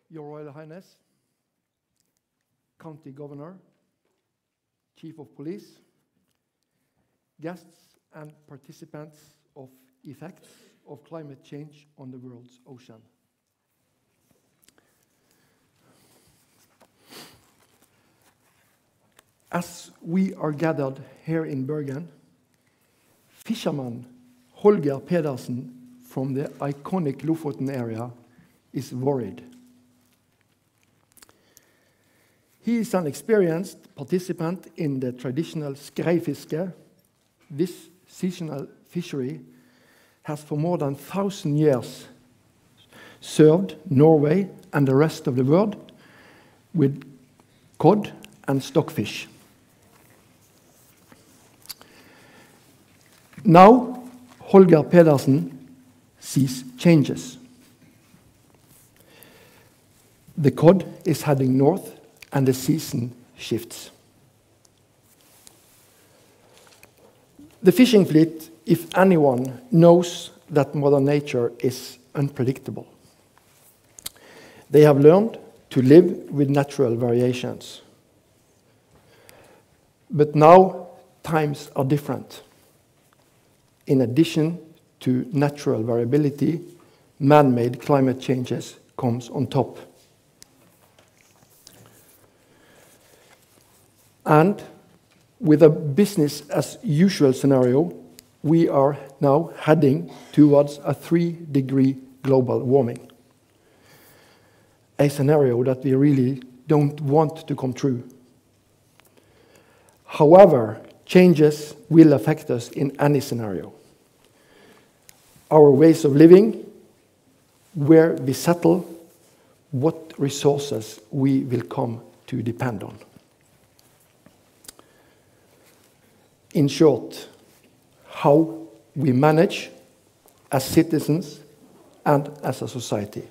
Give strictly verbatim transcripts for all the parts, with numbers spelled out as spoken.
Your Royal Highness, County Governor, Chief of Police, guests and participants of effects of climate change on the world's ocean. As we are gathered here in Bergen, fisherman Holger Pedersen from the iconic Lofoten area is worried. He is an experienced participant in the traditional skreifiske. This seasonal fishery has for more than one thousand years served Norway and the rest of the world with cod and stockfish. Now, Holger Pedersen sees changes. The cod is heading north and the season shifts. The fishing fleet, if anyone, knows that Mother Nature is unpredictable. They have learned to live with natural variations. But now times are different. In addition to natural variability, man-made climate changes comes on top. And with a business as usual scenario, we are now heading towards a three degree global warming. A scenario that we really don't want to come true. However, changes will affect us in any scenario. Our ways of living, where we settle, what resources we will come to depend on. In short, how we manage as citizens and as a society.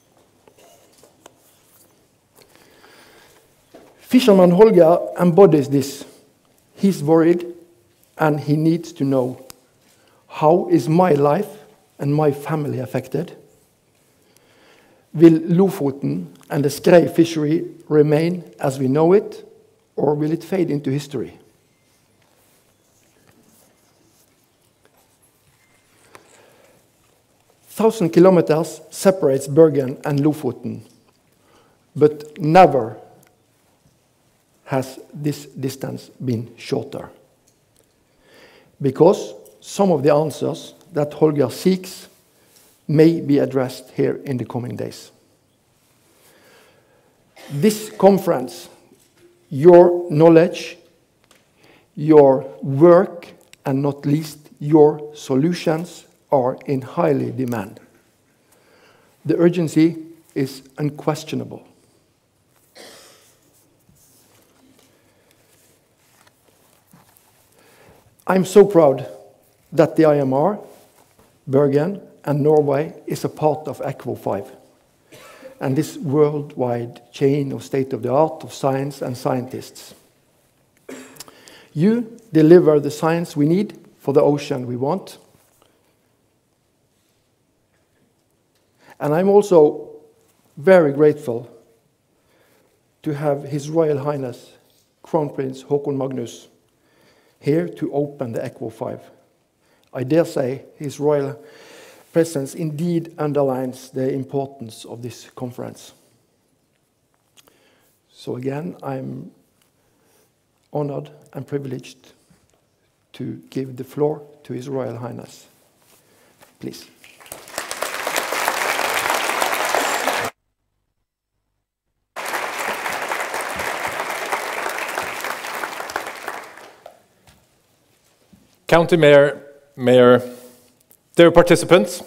Fisherman Holger embodies this. He's worried and he needs to know, how is my life and my family affected? Will Lofoten and the skrei fishery remain as we know it, or will it fade into history? Thousand kilometers separates Bergen and Lofoten, but never has this distance been shorter. Because some of the answers that Holger seeks may be addressed here in the coming days. This conference, your knowledge, your work, and not least your solutions are in highly demand. The urgency is unquestionable. I'm so proud that the I M R, Bergen, and Norway is a part of Equo five, and this worldwide chain of state-of-the-art of science and scientists. You deliver the science we need for the ocean we want. And I'm also very grateful to have His Royal Highness Crown Prince Haakon Magnus here to open the Equo five. I dare say His Royal presence indeed underlines the importance of this conference. So again, I'm honored and privileged to give the floor to His Royal Highness. Please. County Mayor, Mayor, dear participants,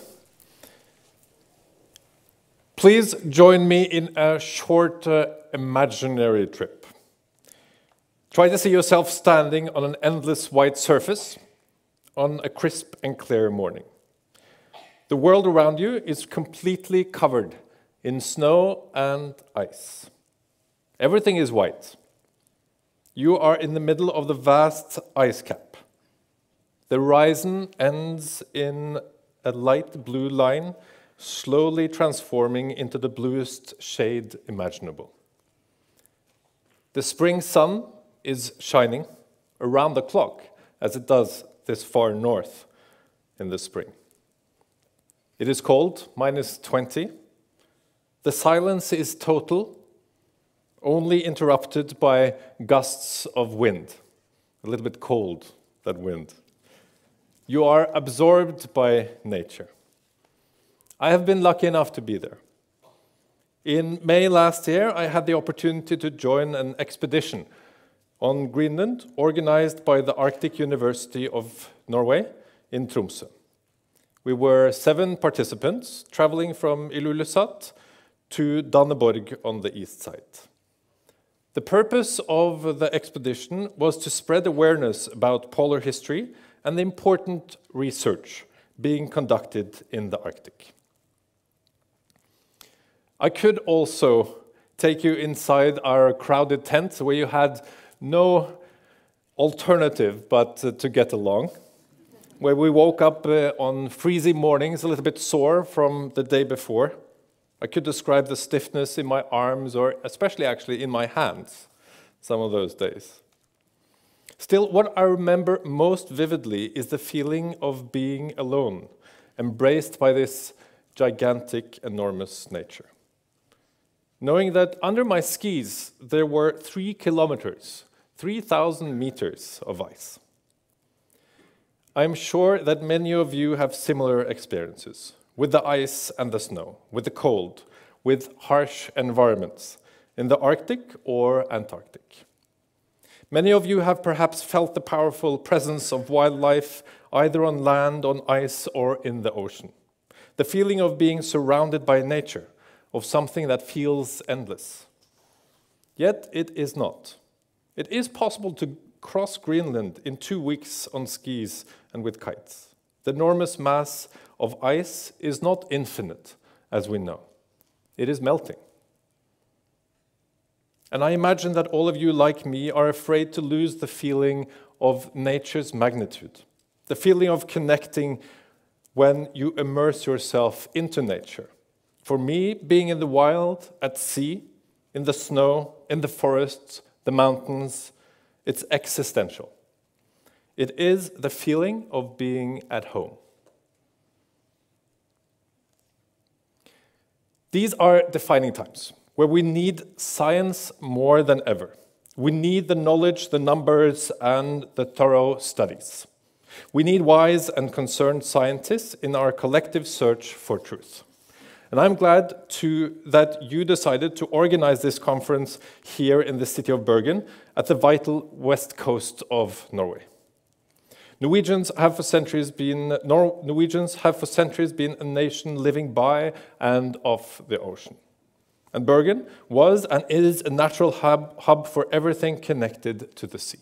please join me in a short uh, imaginary trip. Try to see yourself standing on an endless white surface on a crisp and clear morning. The world around you is completely covered in snow and ice. Everything is white. You are in the middle of the vast ice cap. The horizon ends in a light blue line slowly transforming into the bluest shade imaginable. The spring sun is shining around the clock, as it does this far north in the spring. It is cold, minus twenty. The silence is total, only interrupted by gusts of wind. A little bit cold, that wind. You are absorbed by nature. I have been lucky enough to be there. In May last year, I had the opportunity to join an expedition on Greenland organized by the Arctic University of Norway in Tromsø. We were seven participants traveling from Ilulissat to Danneborg on the east side. The purpose of the expedition was to spread awareness about polar history and the important research being conducted in the Arctic. I could also take you inside our crowded tent where you had no alternative but uh, to get along, where we woke up uh, on freezing mornings a little bit sore from the day before. I could describe the stiffness in my arms, or especially actually in my hands, some of those days. Still, what I remember most vividly is the feeling of being alone, embraced by this gigantic, enormous nature. Knowing that under my skis there were three kilometers, three thousand meters of ice. I'm sure that many of you have similar experiences with the ice and the snow, with the cold, with harsh environments in the Arctic or Antarctic. Many of you have perhaps felt the powerful presence of wildlife either on land, on ice, or in the ocean. The feeling of being surrounded by nature, of something that feels endless. Yet it is not. It is possible to cross Greenland in two weeks on skis and with kites. The enormous mass of ice is not infinite, as we know. It is melting. And I imagine that all of you, like me, are afraid to lose the feeling of nature's magnitude, the feeling of connecting when you immerse yourself into nature. For me, being in the wild, at sea, in the snow, in the forests, the mountains, it's existential. It is the feeling of being at home. These are defining times where we need science more than ever. We need the knowledge, the numbers, and the thorough studies. We need wise and concerned scientists in our collective search for truth. And I'm glad to, that you decided to organize this conference here in the city of Bergen at the vital west coast of Norway. Norwegians have for centuries been, Nor Norwegians have for centuries been a nation living by and of the ocean. And Bergen was and is a natural hub, hub for everything connected to the sea.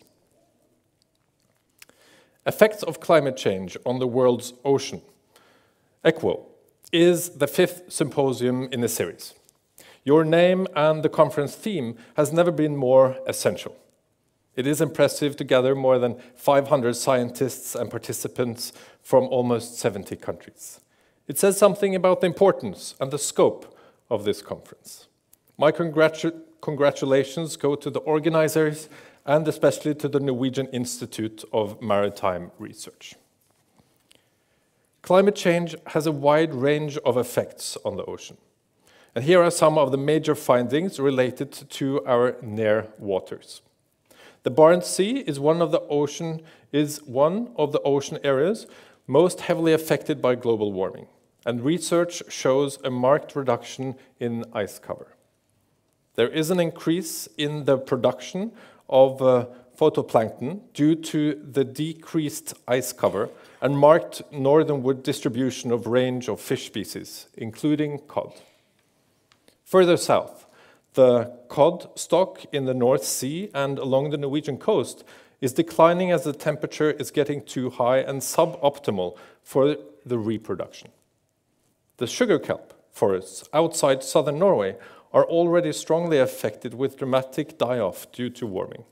Effects of climate change on the world's ocean. ECWO is the fifth symposium in the series. Your name and the conference theme has never been more essential. It is impressive to gather more than five hundred scientists and participants from almost seventy countries. It says something about the importance and the scope of this conference. My congratu congratulations go to the organizers and especially to the Norwegian Institute of Maritime Research. Climate change has a wide range of effects on the ocean. And here are some of the major findings related to our near waters. The Barents Sea is one of the ocean, is one of the ocean areas most heavily affected by global warming. And research shows a marked reduction in ice cover. There is an increase in the production of uh, phytoplankton due to the decreased ice cover and marked northernward distribution of range of fish species, including cod. Further south, the cod stock in the North Sea and along the Norwegian coast is declining as the temperature is getting too high and suboptimal for the reproduction. The sugar kelp forests outside southern Norway are already strongly affected with dramatic die-off due to warming.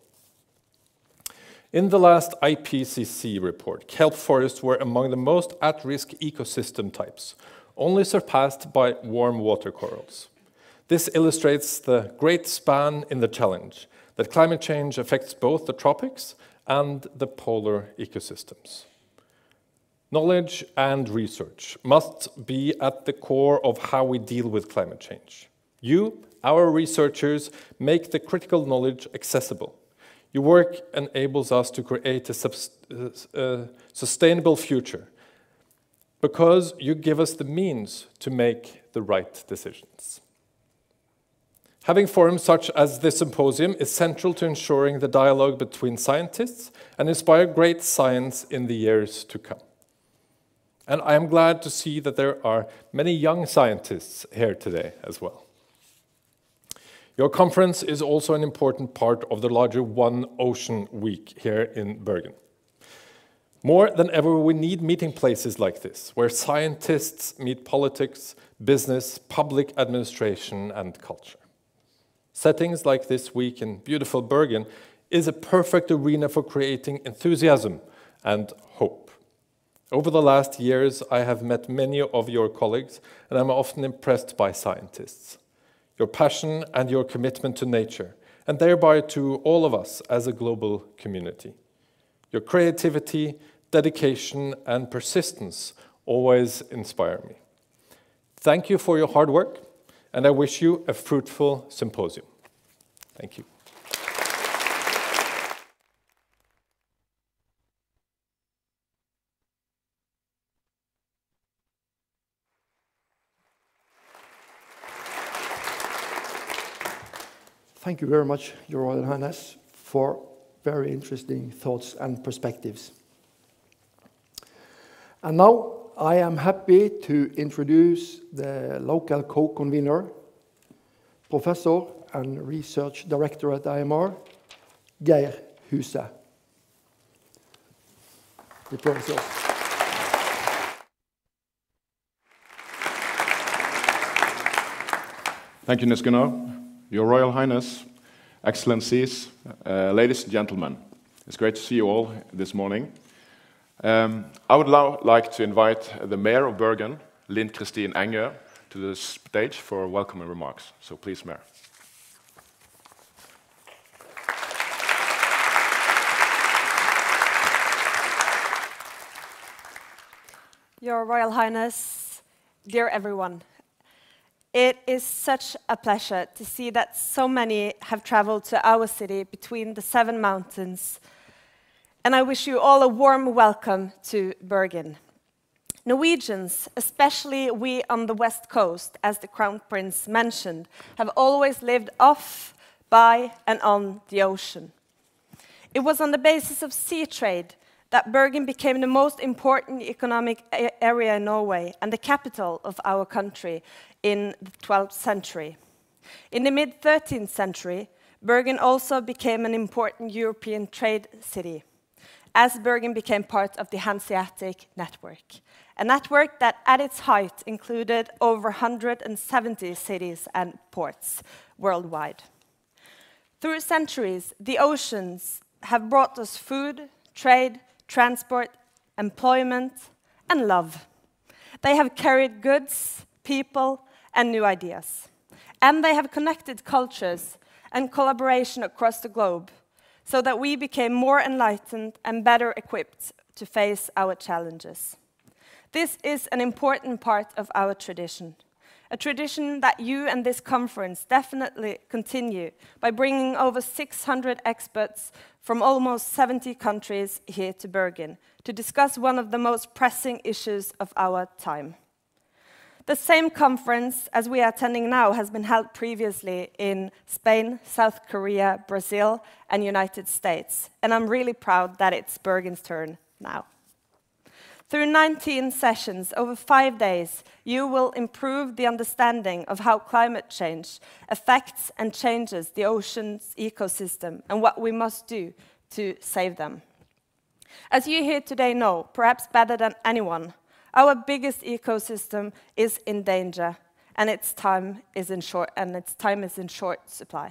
In the last I P C C report, kelp forests were among the most at-risk ecosystem types, only surpassed by warm water corals. This illustrates the great span in the challenge, that climate change affects both the tropics and the polar ecosystems. Knowledge and research must be at the core of how we deal with climate change. You, our researchers, make the critical knowledge accessible. Your work enables us to create a subs uh, sustainable future because you give us the means to make the right decisions. Having forums such as this symposium is central to ensuring the dialogue between scientists and inspire great science in the years to come. And I am glad to see that there are many young scientists here today as well. Your conference is also an important part of the larger One Ocean Week here in Bergen. More than ever, we need meeting places like this, where scientists meet politics, business, public administration, and culture. Settings like this week in beautiful Bergen is a perfect arena for creating enthusiasm and hope. Over the last years, I have met many of your colleagues, and I'm often impressed by scientists. Your passion and your commitment to nature, and thereby to all of us as a global community. Your creativity, dedication, and persistence always inspire me. Thank you for your hard work, and I wish you a fruitful symposium. Thank you. Thank you very much, Your Royal Highness, for very interesting thoughts and perspectives. And now I am happy to introduce the local co-convener, Professor and Research Director at I M R, Geir Huse. The floor is yours. Thank you, Nils Gunnar. Your Royal Highness, Excellencies, uh, ladies and gentlemen, it's great to see you all this morning. Um, I would now like to invite the Mayor of Bergen, Linn Kristin Engø, to the stage for welcoming remarks. So please, Mayor. Your Royal Highness, dear everyone, it is such a pleasure to see that so many have traveled to our city between the seven mountains, and I wish you all a warm welcome to Bergen. Norwegians, especially we on the west coast, as the Crown Prince mentioned, have always lived off, by, and on the ocean. It was on the basis of sea trade that Bergen became the most important economic area in Norway and the capital of our country in the twelfth century. In the mid thirteenth century, Bergen also became an important European trade city, as Bergen became part of the Hanseatic network, a network that at its height included over one hundred seventy cities and ports worldwide. Through centuries, the oceans have brought us food, trade, transport, employment, and love. They have carried goods, people, and new ideas. And they have connected cultures and collaboration across the globe so that we became more enlightened and better equipped to face our challenges. This is an important part of our tradition, a tradition that you and this conference definitely continue by bringing over six hundred experts from almost seventy countries here to Bergen to discuss one of the most pressing issues of our time. The same conference as we are attending now has been held previously in Spain, South Korea, Brazil, and United States, and I'm really proud that it's Bergen's turn now. Through nineteen sessions over five days, you will improve the understanding of how climate change affects and changes the ocean's ecosystem and what we must do to save them. As you here today know, perhaps better than anyone, our biggest ecosystem is in danger, and its time is in short, and its time is in short supply.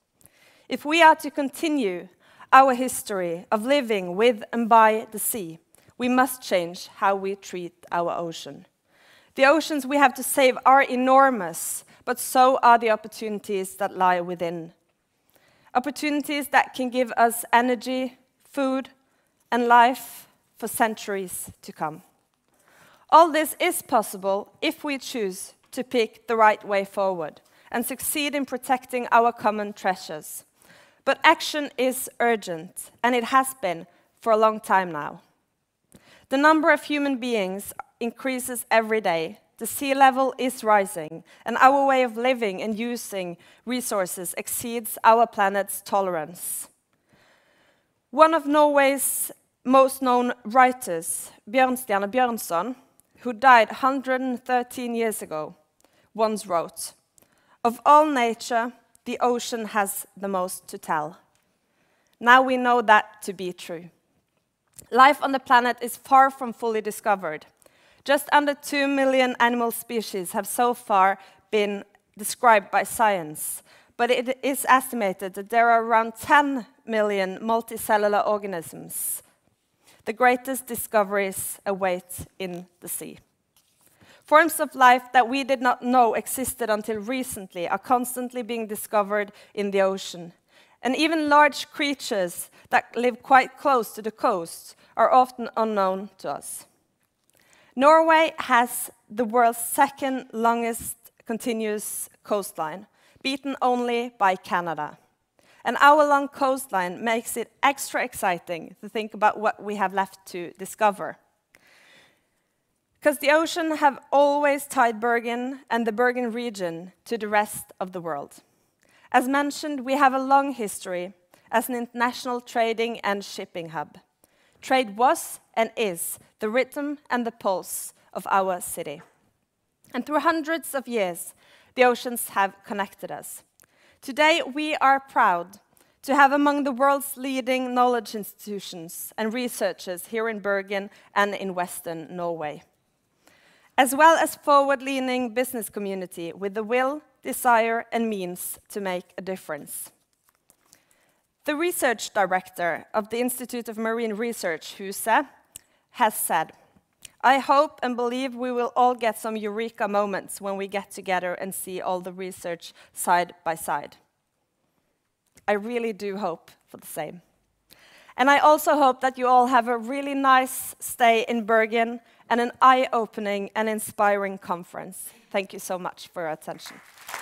If we are to continue our history of living with and by the sea, we must change how we treat our ocean. The oceans we have to save are enormous, but so are the opportunities that lie within. Opportunities that can give us energy, food, and life for centuries to come. All this is possible if we choose to pick the right way forward and succeed in protecting our common treasures. But action is urgent, and it has been for a long time now. The number of human beings increases every day. The sea level is rising, and our way of living and using resources exceeds our planet's tolerance. One of Norway's most known writers, Bjørnstjerne Bjørnson, who died one hundred thirteen years ago, once wrote, "Of all nature, the ocean has the most to tell." Now we know that to be true. Life on the planet is far from fully discovered. Just under two million animal species have so far been described by science, but it is estimated that there are around ten million multicellular organisms. The greatest discoveries await in the sea. Forms of life that we did not know existed until recently are constantly being discovered in the ocean. And even large creatures that live quite close to the coast are often unknown to us. Norway has the world's second longest continuous coastline, beaten only by Canada. An hour-long coastline makes it extra exciting to think about what we have left to discover. Because the ocean have always tied Bergen and the Bergen region to the rest of the world. As mentioned, we have a long history as an international trading and shipping hub. Trade was and is the rhythm and the pulse of our city. And through hundreds of years, the oceans have connected us. Today, we are proud to have among the world's leading knowledge institutions and researchers here in Bergen and in Western Norway, as well as forward-leaning business community with the will, desire, and means to make a difference. The research director of the Institute of Marine Research, Huset, has said, "I hope and believe we will all get some eureka moments when we get together and see all the research side by side." I really do hope for the same. And I also hope that you all have a really nice stay in Bergen and an eye-opening and inspiring conference. Thank you so much for your attention.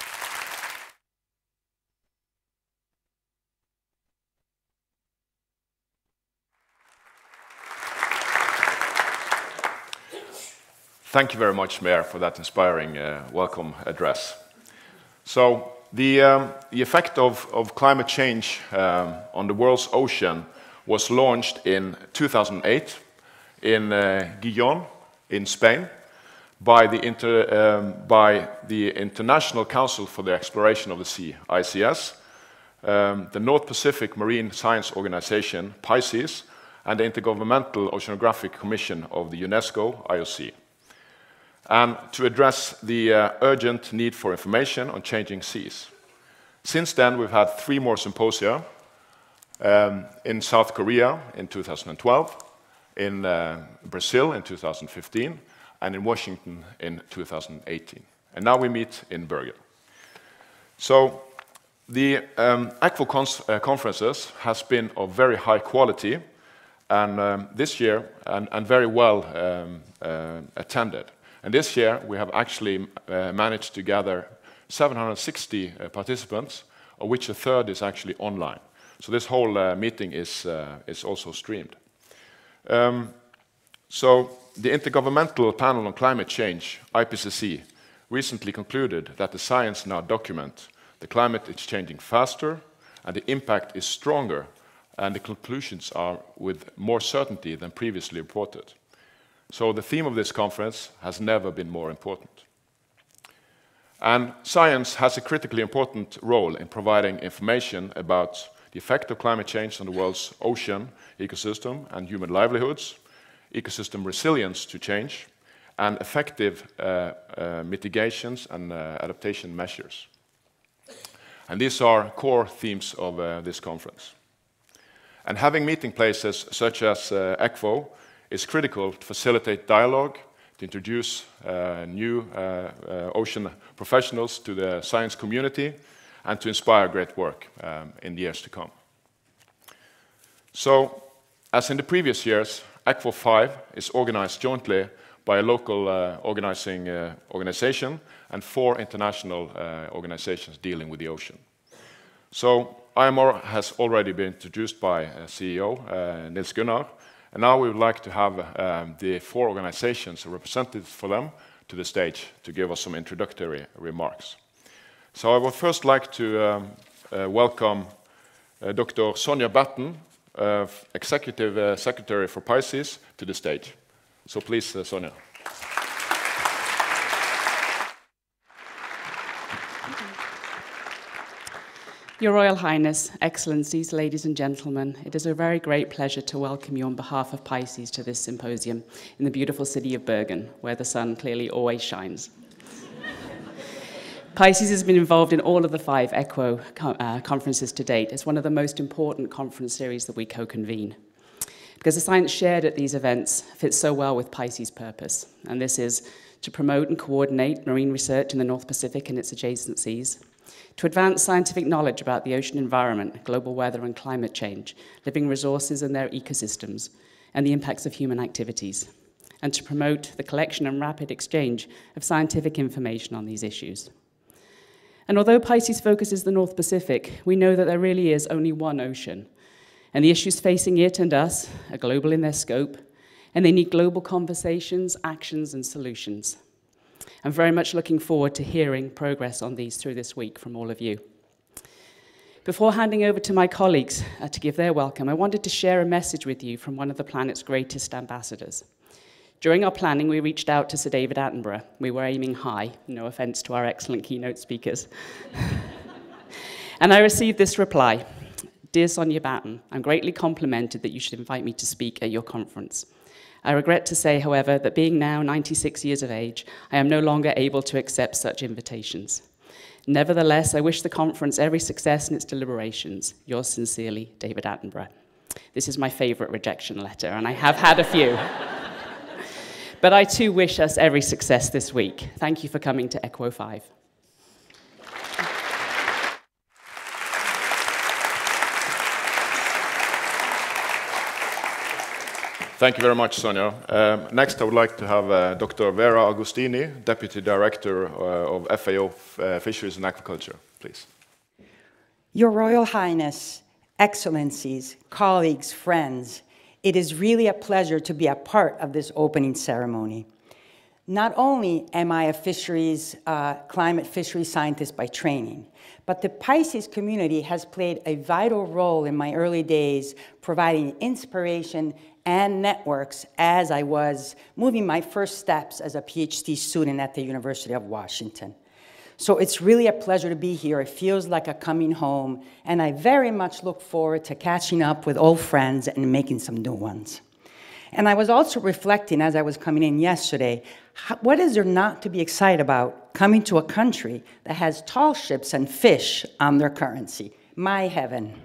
Thank you very much, Mayor, for that inspiring uh, welcome address. So, the, um, the effect of, of climate change um, on the world's ocean was launched in two thousand eight in uh, Gijón, in Spain, by the, inter, um, by the International Council for the Exploration of the Sea, I C S, um, the North Pacific Marine Science Organization, PICES, and the Intergovernmental Oceanographic Commission of the UNESCO, I O C. And to address the uh, urgent need for information on changing seas. Since then, we've had three more symposia um, in South Korea in two thousand twelve, in uh, Brazil in two thousand fifteen, and in Washington in two thousand eighteen. And now we meet in Bergen. So the um, ACFO uh, conferences has been of very high quality, and um, this year, and, and very well um, uh, attended. And this year, we have actually uh, managed to gather seven hundred sixty uh, participants, of which a third is actually online. So this whole uh, meeting is, uh, is also streamed. Um, so the Intergovernmental Panel on Climate Change, I P C C, recently concluded that the science now documents the climate is changing faster, and the impact is stronger, and the conclusions are with more certainty than previously reported. So the theme of this conference has never been more important. And science has a critically important role in providing information about the effect of climate change on the world's ocean ecosystem and human livelihoods, ecosystem resilience to change, and effective uh, uh, mitigations and uh, adaptation measures. And these are core themes of uh, this conference. And having meeting places such as uh, ACFO is critical to facilitate dialogue, to introduce uh, new uh, uh, ocean professionals to the science community, and to inspire great work um, in the years to come. So, as in the previous years, A Q O five is organized jointly by a local uh, organizing uh, organization and four international uh, organizations dealing with the ocean. So, I M R has already been introduced by uh, C E O uh, Nils Gunnar, and now we would like to have um, the four organizations, representatives for them, to the stage to give us some introductory remarks. So I would first like to um, uh, welcome uh, Doctor Sonja Batten, uh, Executive uh, Secretary for Pisces, to the stage. So please, uh, Sonja. Your Royal Highness, Excellencies, ladies and gentlemen, it is a very great pleasure to welcome you on behalf of Pisces to this symposium in the beautiful city of Bergen, where the sun clearly always shines. Pisces has been involved in all of the five E Q O uh, conferences to date. It's one of the most important conference series that we co-convene, because the science shared at these events fits so well with Pisces' purpose, and this is to promote and coordinate marine research in the North Pacific and its adjacencies, to advance scientific knowledge about the ocean environment, global weather and climate change, living resources and their ecosystems, and the impacts of human activities, and to promote the collection and rapid exchange of scientific information on these issues. And although Pisces focuses the North Pacific, we know that there really is only one ocean, and the issues facing it and us are global in their scope, and they need global conversations, actions, and solutions. I'm very much looking forward to hearing progress on these through this week from all of you. Before handing over to my colleagues uh, to give their welcome, I wanted to share a message with you from one of the planet's greatest ambassadors. During our planning, we reached out to Sir David Attenborough. We were aiming high, no offense to our excellent keynote speakers. And I received this reply: "Dear Sonja Batten, I'm greatly complimented that you should invite me to speak at your conference. I regret to say, however, that being now ninety-six years of age, I am no longer able to accept such invitations. Nevertheless, I wish the conference every success in its deliberations. Yours sincerely, David Attenborough." This is my favorite rejection letter, and I have had a few. But I too wish us every success this week. Thank you for coming to E Q O five. Thank you very much, Sonja. Um, next, I would like to have uh, Doctor Vera Agostini, Deputy Director uh, of F A O uh, Fisheries and Aquaculture, please. Your Royal Highness, Excellencies, colleagues, friends, it is really a pleasure to be a part of this opening ceremony. Not only am I a fisheries, uh, climate fisheries scientist by training, but the Pisces community has played a vital role in my early days, providing inspiration and networks as I was moving my first steps as a PhD student at the University of Washington. So it's really a pleasure to be here. It feels like a coming home, and I very much look forward to catching up with old friends and making some new ones. And I was also reflecting as I was coming in yesterday, how, what is there not to be excited about coming to a country that has tall ships and fish on their currency? My heaven.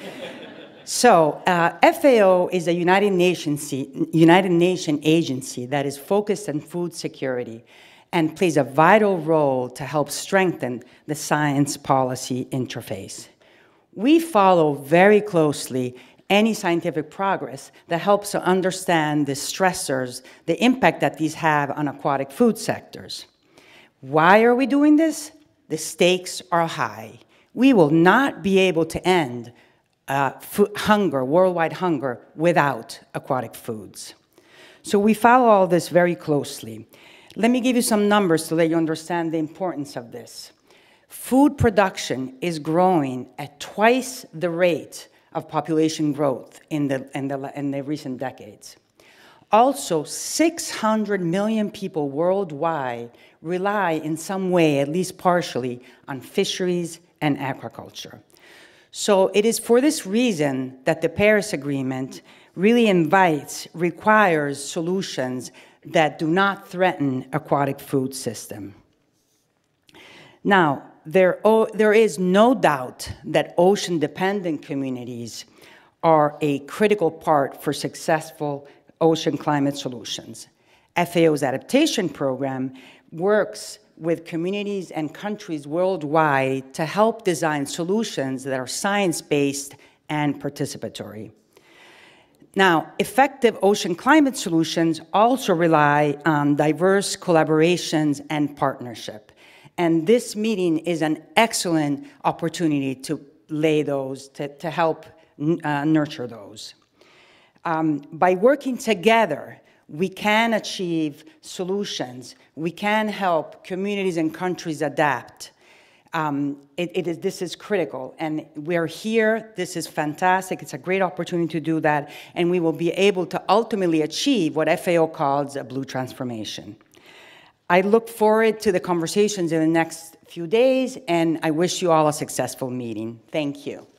So, uh, F A O is a United Nations, United Nations agency that is focused on food security and plays a vital role to help strengthen the science policy interface. We follow very closely any scientific progress that helps to understand the stressors, the impact that these have on aquatic food sectors. Why are we doing this? The stakes are high. We will not be able to end Uh, food, hunger, worldwide hunger, without aquatic foods. So we follow all this very closely. Let me give you some numbers to let you understand the importance of this. Food production is growing at twice the rate of population growth in the, in the, in the recent decades. Also, six hundred million people worldwide rely in some way, at least partially, on fisheries and aquaculture. So it is for this reason that the Paris Agreement really invites, requires solutions that do not threaten aquatic food system. Now, there, oh, there is no doubt that ocean-dependent communities are a critical part for successful ocean climate solutions. F A O's adaptation program works with communities and countries worldwide to help design solutions that are science-based and participatory. Now, effective ocean climate solutions also rely on diverse collaborations and partnership. And this meeting is an excellent opportunity to lay those, to, to help uh, nurture those. Um, by working together, we can achieve solutions. We can help communities and countries adapt. Um, it, it is, this is critical, and we're here. This is fantastic. It's a great opportunity to do that, and we will be able to ultimately achieve what F A O calls a blue transformation. I look forward to the conversations in the next few days, and I wish you all a successful meeting. Thank you.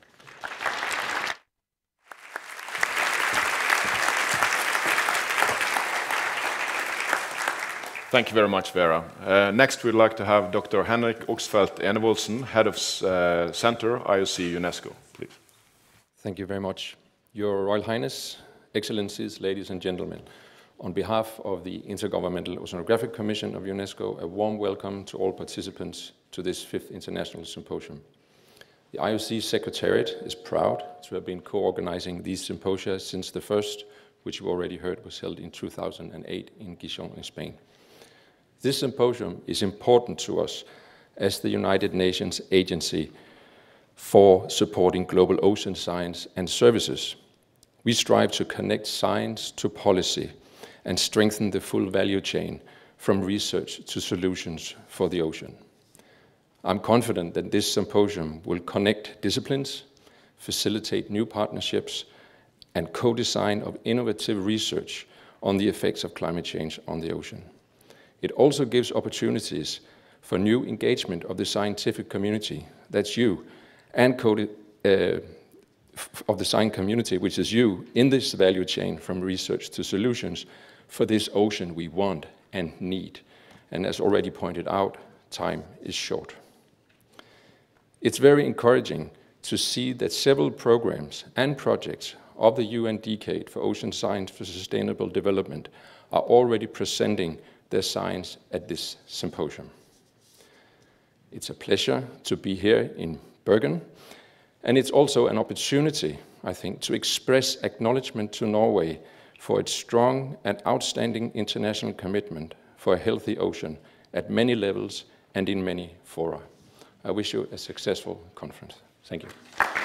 Thank you very much, Vera. Uh, next, we'd like to have Doctor Henrik Oxfeldt Enevoldsen, Head of uh, Center, I O C UNESCO, please. Thank you very much. Your Royal Highness, Excellencies, ladies and gentlemen, on behalf of the Intergovernmental Oceanographic Commission of UNESCO, a warm welcome to all participants to this fifth International Symposium. The I O C Secretariat is proud to have been co-organizing these symposia since the first, which you already heard was held in two thousand eight in Gijón in Spain. This symposium is important to us as the United Nations agency for supporting global ocean science and services. We strive to connect science to policy and strengthen the full value chain from research to solutions for the ocean. I'm confident that this symposium will connect disciplines, facilitate new partnerships, and co-design of innovative research on the effects of climate change on the ocean. It also gives opportunities for new engagement of the scientific community, that's you, and code, uh, of the science community, which is you, in this value chain from research to solutions for this ocean we want and need. And as already pointed out, time is short. It's very encouraging to see that several programs and projects of the U N Decade for Ocean Science for Sustainable Development are already presenting their science at this symposium. It's a pleasure to be here in Bergen, and it's also an opportunity, I think, to express acknowledgement to Norway for its strong and outstanding international commitment for a healthy ocean at many levels and in many fora. I wish you a successful conference. Thank you.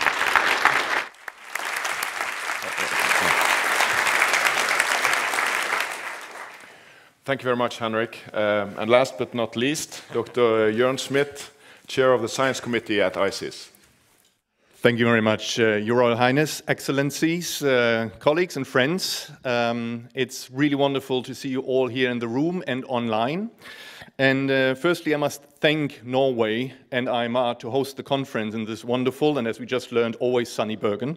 Thank you very much, Henrik. Um, and last but not least, Doctor Jørn Smith, Chair of the Science Committee at I C E S. Thank you very much, uh, Your Royal Highness, Excellencies, uh, colleagues and friends. Um, it's really wonderful to see you all here in the room and online. And uh, firstly, I must thank Norway and I M A to host the conference in this wonderful, and as we just learned, always sunny Bergen.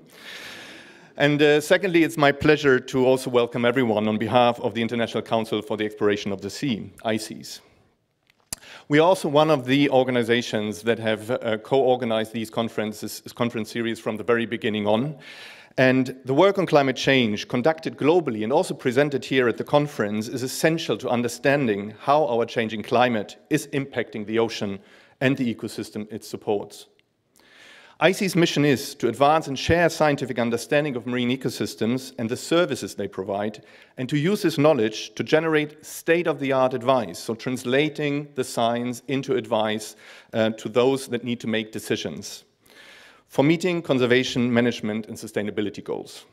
And uh, secondly, it's my pleasure to also welcome everyone on behalf of the International Council for the Exploration of the Sea, I C E S. We are also one of the organizations that have uh, co-organized these conferences, this conference series from the very beginning on. And the work on climate change conducted globally and also presented here at the conference is essential to understanding how our changing climate is impacting the ocean and the ecosystem it supports. I C E S mission is to advance and share scientific understanding of marine ecosystems and the services they provide, and to use this knowledge to generate state-of-the-art advice, so translating the science into advice uh, to those that need to make decisions for meeting conservation, management, and sustainability goals.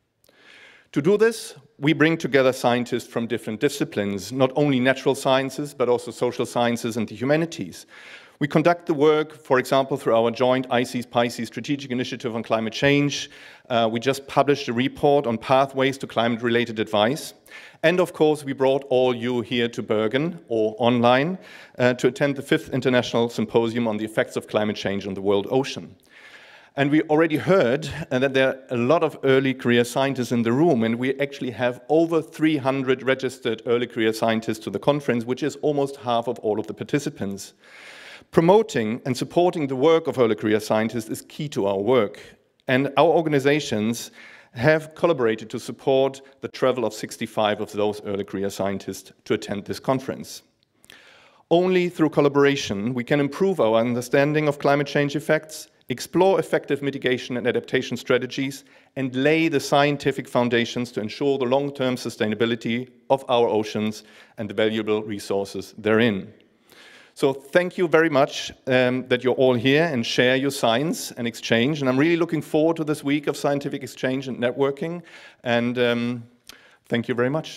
To do this, we bring together scientists from different disciplines, not only natural sciences, but also social sciences and the humanities. We conduct the work, for example, through our joint I C E S-P I C E Strategic Initiative on Climate Change. Uh, we just published a report on pathways to climate-related advice. And of course, we brought all you here to Bergen, or online, uh, to attend the fifth International Symposium on the Effects of Climate Change on the World Ocean. And we already heard uh, that there are a lot of early career scientists in the room, and we actually have over three hundred registered early career scientists to the conference, which is almost half of all of the participants. Promoting and supporting the work of early career scientists is key to our work, and our organizations have collaborated to support the travel of sixty-five of those early career scientists to attend this conference. Only through collaboration we can improve our understanding of climate change effects, explore effective mitigation and adaptation strategies, and lay the scientific foundations to ensure the long-term sustainability of our oceans and the valuable resources therein. So thank you very much um, that you're all here and share your science and exchange. And I'm really looking forward to this week of scientific exchange and networking. And um, thank you very much.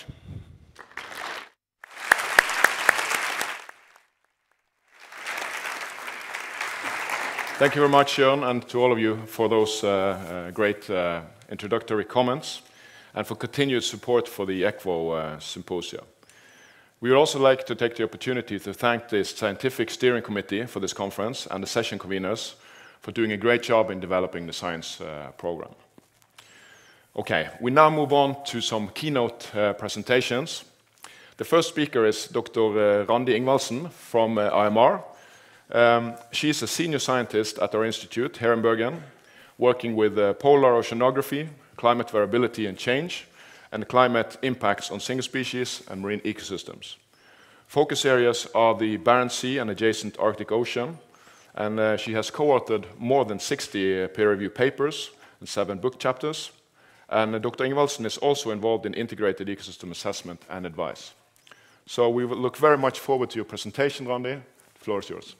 Thank you very much, Jørn, and to all of you for those uh, uh, great uh, introductory comments and for continued support for the ECVO uh, Symposia. We would also like to take the opportunity to thank the Scientific Steering Committee for this conference and the session conveners for doing a great job in developing the science uh, program. Okay, we now move on to some keynote uh, presentations. The first speaker is Doctor Uh, Randi Ingvaldsen from uh, I M R. Um, she is a senior scientist at our institute here in Bergen, working with uh, polar oceanography, climate variability and change, and climate impacts on single species and marine ecosystems. Focus areas are the Barents Sea and adjacent Arctic Ocean, and uh, she has co-authored more than sixty uh, peer-reviewed papers and seven book chapters. And uh, Doctor Ingvaldsen is also involved in integrated ecosystem assessment and advice. So we will look very much forward to your presentation, Randi. The floor is yours.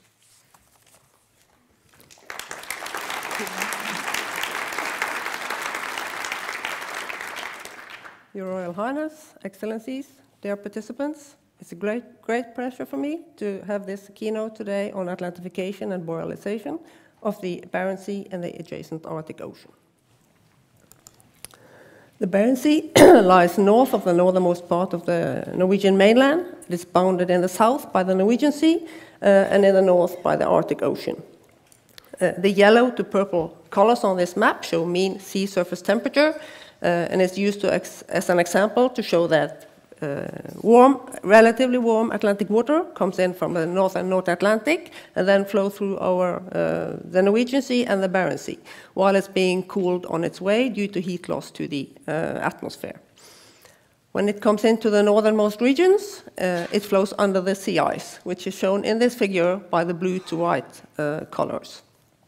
Your Royal Highness, Excellencies, dear participants, it's a great, great pleasure for me to have this keynote today on Atlantification and borealization of the Barents Sea and the adjacent Arctic Ocean. The Barents Sea lies north of the northernmost part of the Norwegian mainland. It is bounded in the south by the Norwegian Sea uh, and in the north by the Arctic Ocean. Uh, the yellow to purple colors on this map show mean sea surface temperature, Uh, and it's used to ex as an example to show that uh, warm, relatively warm Atlantic water comes in from the North and North Atlantic and then flows through our, uh, the Norwegian Sea and the Barents Sea, while it's being cooled on its way due to heat loss to the uh, atmosphere. When it comes into the northernmost regions, uh, it flows under the sea ice, which is shown in this figure by the blue to white uh, colors.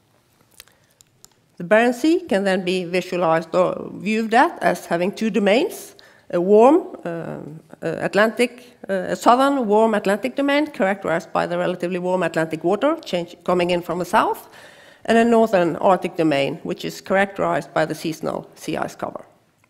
The Barents Sea can then be visualized or viewed at as having two domains, a warm uh, uh, Atlantic, uh, a southern warm Atlantic domain characterized by the relatively warm Atlantic water change, coming in from the south, and a northern Arctic domain, which is characterized by the seasonal sea ice cover.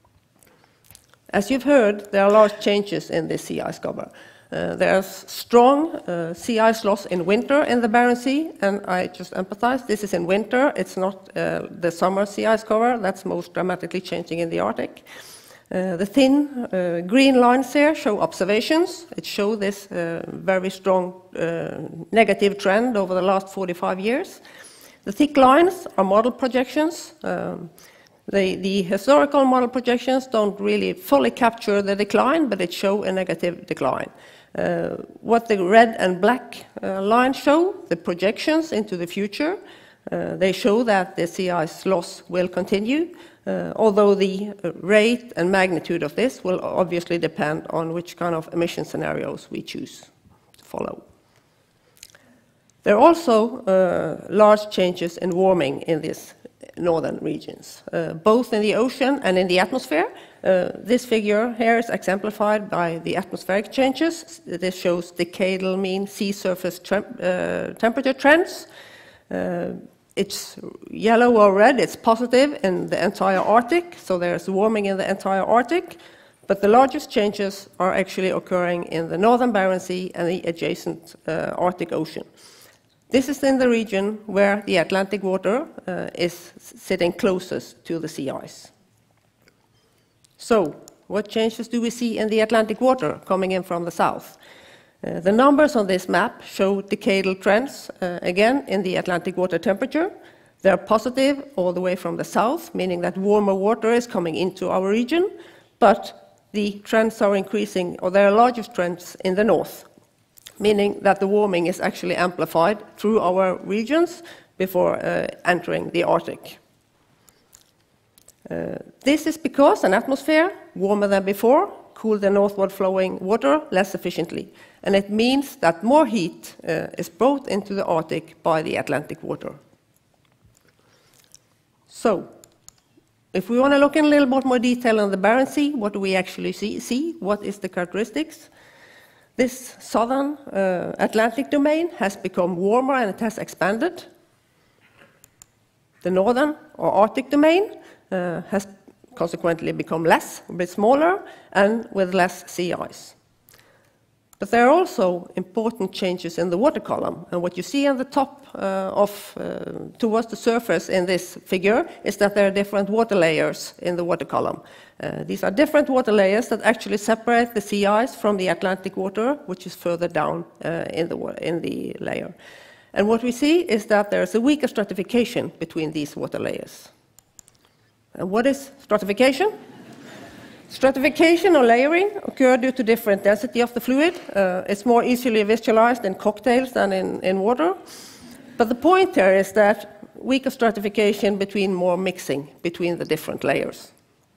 As you've heard, there are large changes in this sea ice cover. Uh, there's strong uh, sea ice loss in winter in the Barents Sea, and I just emphasize this is in winter. It's not uh, the summer sea ice cover that's most dramatically changing in the Arctic. Uh, the thin uh, green lines here show observations. It shows this uh, very strong uh, negative trend over the last forty-five years. The thick lines are model projections. Um, The, the historical model projections don't really fully capture the decline, but it show a negative decline. Uh, what the red and black uh, lines show, the projections into the future, uh, they show that the sea ice loss will continue, uh, although the rate and magnitude of this will obviously depend on which kind of emission scenarios we choose to follow. There are also uh, large changes in warming in this northern regions, uh, both in the ocean and in the atmosphere. Uh, this figure here is exemplified by the atmospheric changes. This shows decadal mean sea surface uh, temperature trends. Uh, it's yellow or red, it's positive in the entire Arctic, so there's warming in the entire Arctic, but the largest changes are actually occurring in the northern Barents Sea and the adjacent uh, Arctic Ocean. This is in the region where the Atlantic water uh, is sitting closest to the sea ice. So, what changes do we see in the Atlantic water coming in from the south? Uh, the numbers on this map show decadal trends, uh, again, in the Atlantic water temperature. They're positive all the way from the south, meaning that warmer water is coming into our region, but the trends are increasing, or there are largest trends in the north, meaning that the warming is actually amplified through our regions before uh, entering the Arctic. Uh, this is because an atmosphere warmer than before cooled the northward flowing water less efficiently, and it means that more heat uh, is brought into the Arctic by the Atlantic water. So, if we want to look in a little bit more detail on the Barents Sea, what do we actually see? see? What is the characteristics? This southern uh, Atlantic domain has become warmer and it has expanded. The northern or Arctic domain uh, has consequently become less, a bit smaller, and with less sea ice. But there are also important changes in the water column. And what you see on the top uh, of, uh, towards the surface in this figure is that there are different water layers in the water column. Uh, these are different water layers that actually separate the sea ice from the Atlantic water, which is further down uh, in, the, in the layer. And what we see is that there is a weaker stratification between these water layers. And what is stratification? Stratification or layering occur due to different density of the fluid. Uh, it's more easily visualized in cocktails than in, in water. But the point here is that weaker stratification between more mixing between the different layers.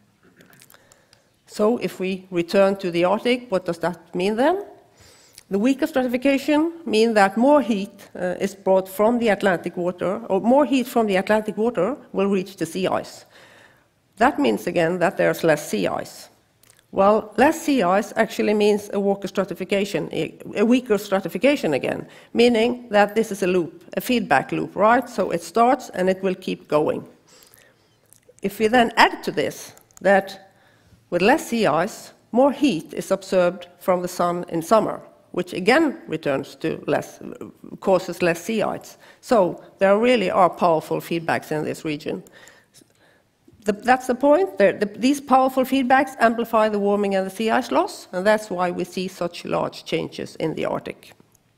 So if we return to the Arctic, what does that mean then? The weaker stratification means that more heat uh, is brought from the Atlantic water, or more heat from the Atlantic water will reach the sea ice. That means again that there's less sea ice. Well, less sea ice actually means a weaker stratification, a weaker stratification again, meaning that this is a loop, a feedback loop, right? So it starts and it will keep going. If we then add to this that with less sea ice, more heat is absorbed from the sun in summer, which again returns to less, causes less sea ice. So there really are powerful feedbacks in this region. The, that's the point. The, the, these powerful feedbacks amplify the warming and the sea ice loss, and that's why we see such large changes in the Arctic.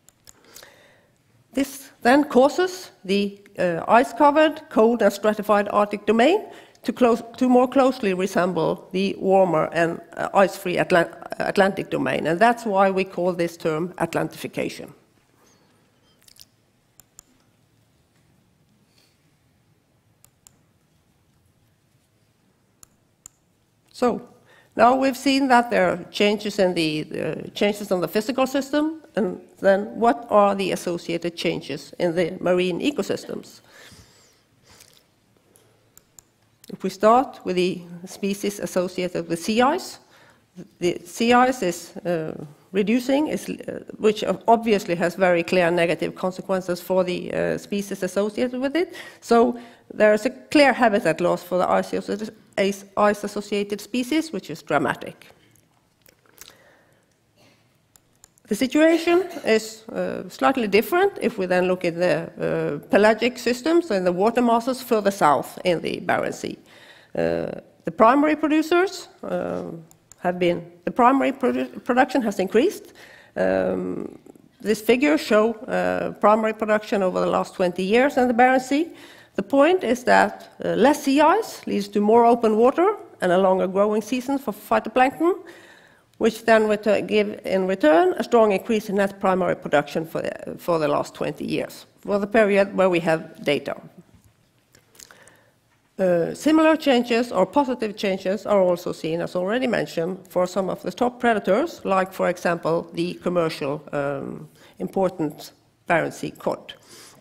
This then causes the uh, ice-covered, cold and stratified Arctic domain to, close, to more closely resemble the warmer and uh, ice-free Atlant Atlantic domain, and that's why we call this term Atlantification. So now we've seen that there are changes in the uh, changes on the physical system, and then what are the associated changes in the marine ecosystems? If we start with the species associated with sea ice, the sea ice is uh, reducing, is, uh, which obviously has very clear negative consequences for the uh, species associated with it. So there is a clear habitat loss for the ice-associated species, which is dramatic. The situation is uh, slightly different if we then look at the uh, pelagic systems and the water masses further south in the Barents Sea. Uh, the primary producers uh, have been, the primary produ production has increased. Um, this figure shows uh, primary production over the last twenty years in the Barents Sea. The point is that uh, less sea ice leads to more open water and a longer growing season for phytoplankton, which then return, give in return a strong increase in net primary production for the, for the last twenty years, for the period where we have data. Uh, similar changes or positive changes are also seen, as already mentioned, for some of the top predators, like, for example, the commercial um, important Barents Sea cod.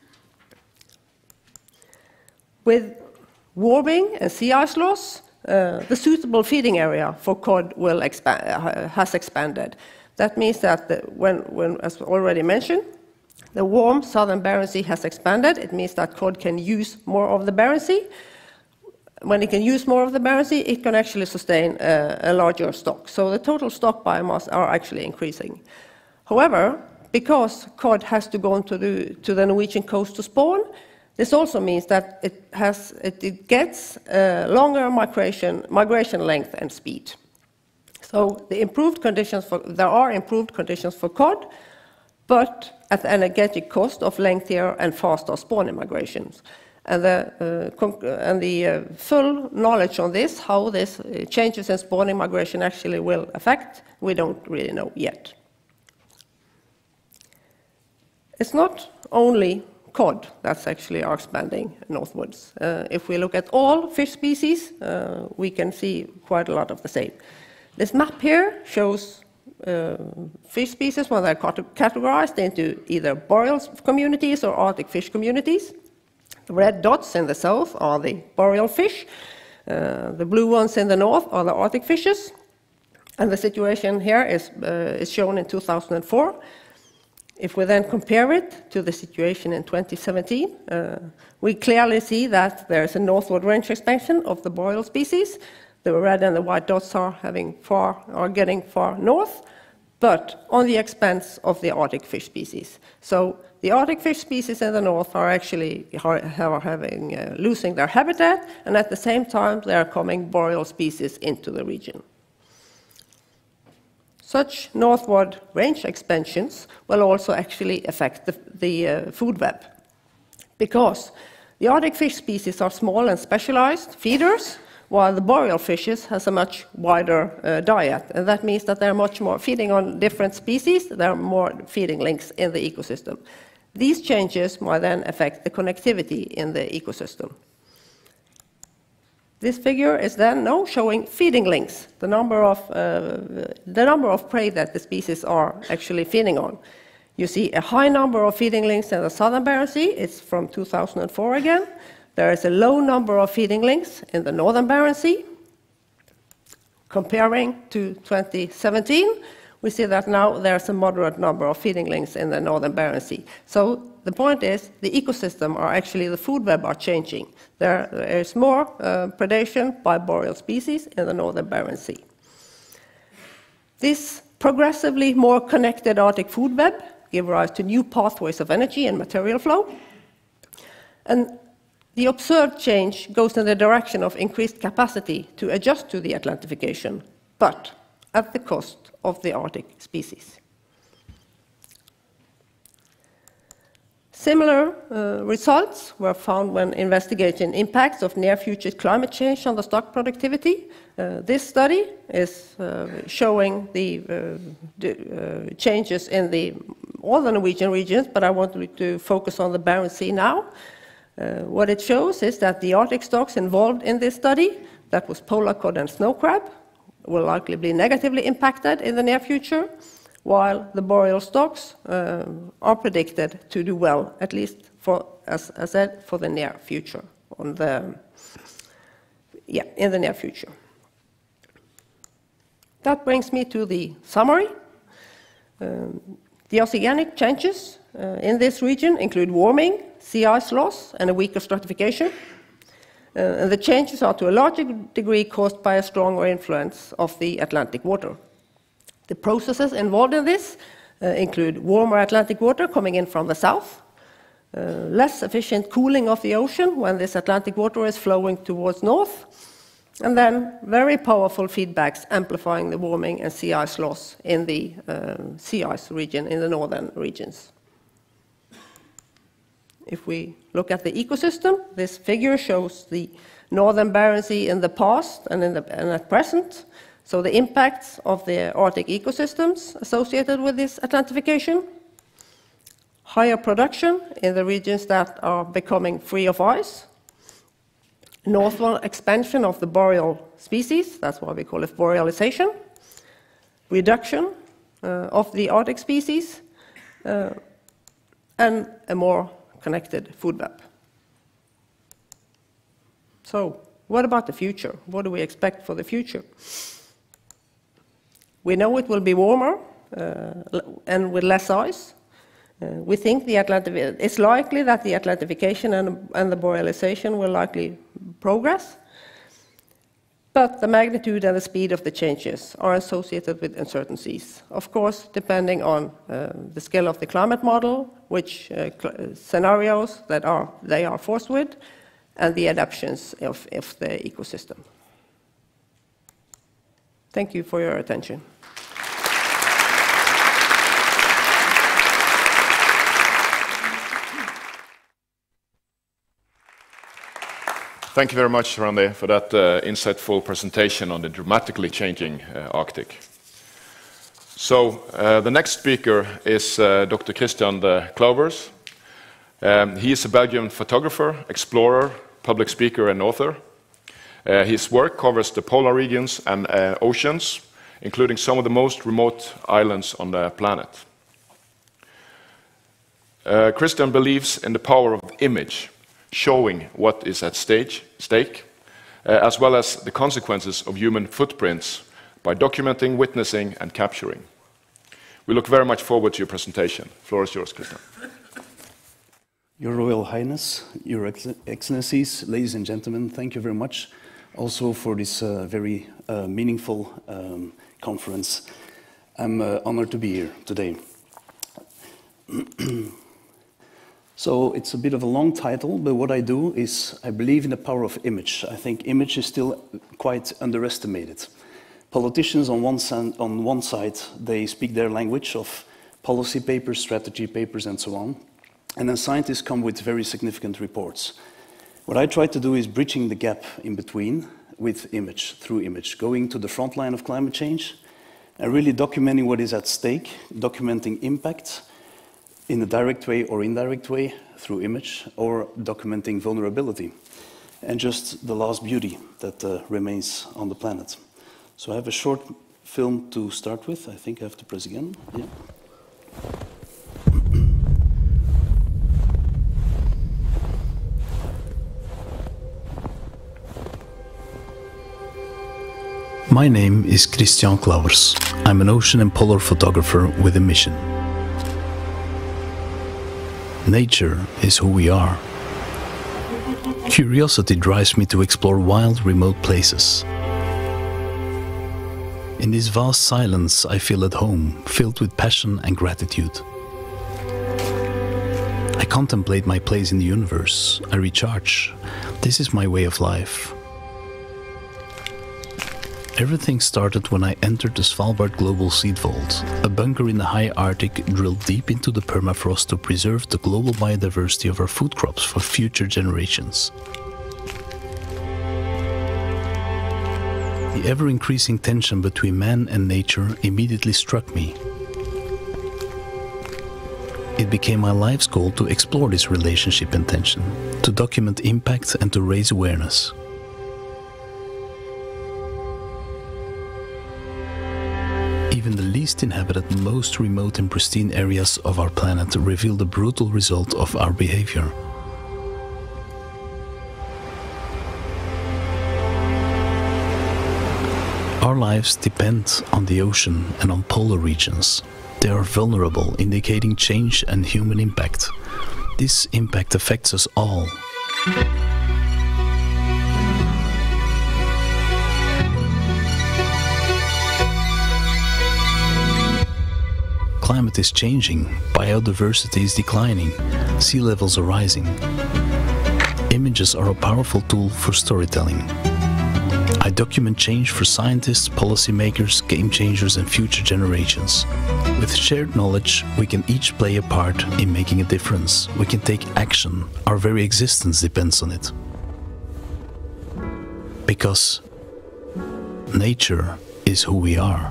With warming and sea ice loss, uh, the suitable feeding area for cod will expand, uh, has expanded. That means that the, when, when, as already mentioned, the warm southern Barents Sea has expanded. It means that cod can use more of the Barents Sea. When it can use more of the Barents Sea, it can actually sustain uh, a larger stock. So the total stock biomass are actually increasing. However, because cod has to go into the, to the Norwegian coast to spawn, this also means that it, has, it, it gets uh, longer migration, migration length and speed. So the improved conditions for, there are improved conditions for cod, but at the energetic cost of lengthier and faster spawning migrations. And the, uh, and the uh, full knowledge on this, how this uh, changes in spawning migration actually will affect, we don't really know yet. It's not only cod that's actually are expanding northwards. Uh, if we look at all fish species, uh, we can see quite a lot of the same. This map here shows uh, fish species when they're categorized into either boreal communities or Arctic fish communities. The red dots in the south are the boreal fish. Uh, the blue ones in the north are the Arctic fishes. And the situation here is, uh, is shown in two thousand four. If we then compare it to the situation in twenty seventeen, uh, we clearly see that there is a northward range expansion of the boreal species. The red and the white dots are, having far, are getting far north, but on the expense of the Arctic fish species. So the Arctic fish species in the north are actually are having, uh, losing their habitat, and at the same time there are coming boreal species into the region. Such northward range expansions will also actually affect the, the uh, food web, because the Arctic fish species are small and specialized feeders, while the boreal fishes has a much wider uh, diet, and that means that they're much more feeding on different species. There are more feeding links in the ecosystem. These changes might then affect the connectivity in the ecosystem. This figure is then now showing feeding links, the number of uh, the number of prey that the species are actually feeding on. You see a high number of feeding links in the southern Barents Sea. It's from two thousand four again. There is a low number of feeding links in the northern Barents Sea. Comparing to twenty seventeen, we see that now there's a moderate number of feeding links in the northern Barents Sea. So the point is, the ecosystem are actually, the food web are changing. There, there is more uh, predation by boreal species in the northern Barents Sea. This progressively more connected Arctic food web gives rise to new pathways of energy and material flow. And the observed change goes in the direction of increased capacity to adjust to the Atlantification, but at the cost of the Arctic species. Similar uh, results were found when investigating impacts of near-future climate change on the stock productivity. Uh, this study is uh, showing the, uh, the uh, changes in the, all the Norwegian regions, but I want to focus on the Barents Sea now. Uh, what it shows is that the Arctic stocks involved in this study, that was polar cod and snow crab, will likely be negatively impacted in the near future, while the boreal stocks uh, are predicted to do well, at least for, as I said, for the near future, on the, yeah, in the near future. That brings me to the summary. Um, the oceanic changes uh, in this region include warming, sea ice loss, and a weaker stratification. Uh, and the changes are to a large degree caused by a stronger influence of the Atlantic water. The processes involved in this uh, include warmer Atlantic water coming in from the south, uh, less efficient cooling of the ocean when this Atlantic water is flowing towards north, and then very powerful feedbacks amplifying the warming and sea ice loss in the uh, sea ice region, in the northern regions. If we look at the ecosystem, this figure shows the northern Barents Sea in the past and, in the, and at present. So the impacts of the Arctic ecosystems associated with this Atlantification, higher production in the regions that are becoming free of ice, northward expansion of the boreal species, that's why we call it borealization, reduction uh, of the Arctic species, uh, and a more connected food web. So, what about the future? What do we expect for the future? We know it will be warmer uh, and with less ice. Uh, we think the Atlantic, it's likely that the Atlantification and, and the borealization will likely progress, but the magnitude and the speed of the changes are associated with uncertainties. Of course, depending on uh, the scale of the climate model, which uh, scenarios that are, they are forced with, and the adaptations of, of the ecosystem. Thank you for your attention. Thank you very much, Randi, for that uh, insightful presentation on the dramatically changing uh, Arctic. So, uh, the next speaker is uh, Doctor Christian de Clovers. Um, he is a Belgian photographer, explorer, public speaker, and author. Uh, his work covers the polar regions and uh, oceans, including some of the most remote islands on the planet. Uh, Christian believes in the power of image, showing what is at stage, stake, uh, as well as the consequences of human footprints by documenting, witnessing, and capturing. We look very much forward to your presentation. The floor is yours, Christian. Your Royal Highness, Your Excellencies, ladies and gentlemen, thank you very much also for this uh, very uh, meaningful um, conference. I'm uh, honored to be here today. So it's a bit of a long title, but what I do is I believe in the power of image. I think image is still quite underestimated. Politicians on one, on one side, they speak their language of policy papers, strategy papers, and so on. And then scientists come with very significant reports. What I try to do is bridging the gap in between with image, through image, going to the front line of climate change and really documenting what is at stake, documenting impact in a direct way or indirect way through image, or documenting vulnerability and just the last beauty that uh, remains on the planet. So I have a short film to start with. I think I have to press again. Yeah. My name is Christian Clauwers. I'm an ocean and polar photographer with a mission. Nature is who we are. Curiosity drives me to explore wild, remote places. In this vast silence, I feel at home, filled with passion and gratitude. I contemplate my place in the universe. I recharge. This is my way of life. Everything started when I entered the Svalbard Global Seed Vault, a bunker in the high Arctic drilled deep into the permafrost to preserve the global biodiversity of our food crops for future generations. The ever-increasing tension between man and nature immediately struck me. It became my life's goal to explore this relationship and tension, to document impact and to raise awareness. Even the least inhabited, most remote and pristine areas of our planet reveal the brutal result of our behavior. Our lives depend on the ocean and on polar regions. They are vulnerable, indicating change and human impact. This impact affects us all. Climate is changing, biodiversity is declining, sea levels are rising. Images are a powerful tool for storytelling. I document change for scientists, policymakers, game changers and future generations. With shared knowledge, we can each play a part in making a difference. We can take action. Our very existence depends on it. Because nature is who we are.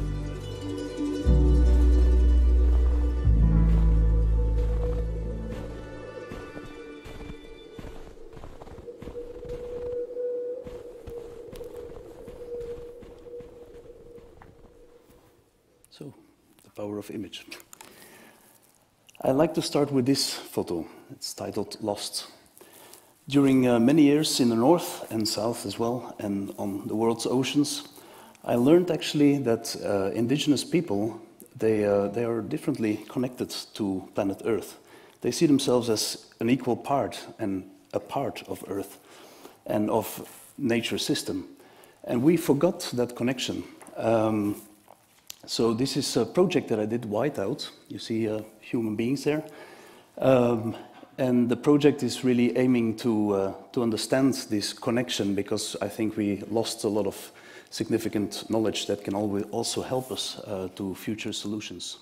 So, the power of image. I like to start with this photo. It's titled Lost. During uh, many years in the north and south as well, and on the world's oceans, I learned actually that uh, indigenous people, they, uh, they are differently connected to planet Earth. They see themselves as an equal part and a part of Earth and of nature's system. And we forgot that connection. Um, So this is a project that I did, Whiteout. You see uh, human beings there. Um, and the project is really aiming to, uh, to understand this connection, because I think we lost a lot of significant knowledge that can always also help us uh, to future solutions.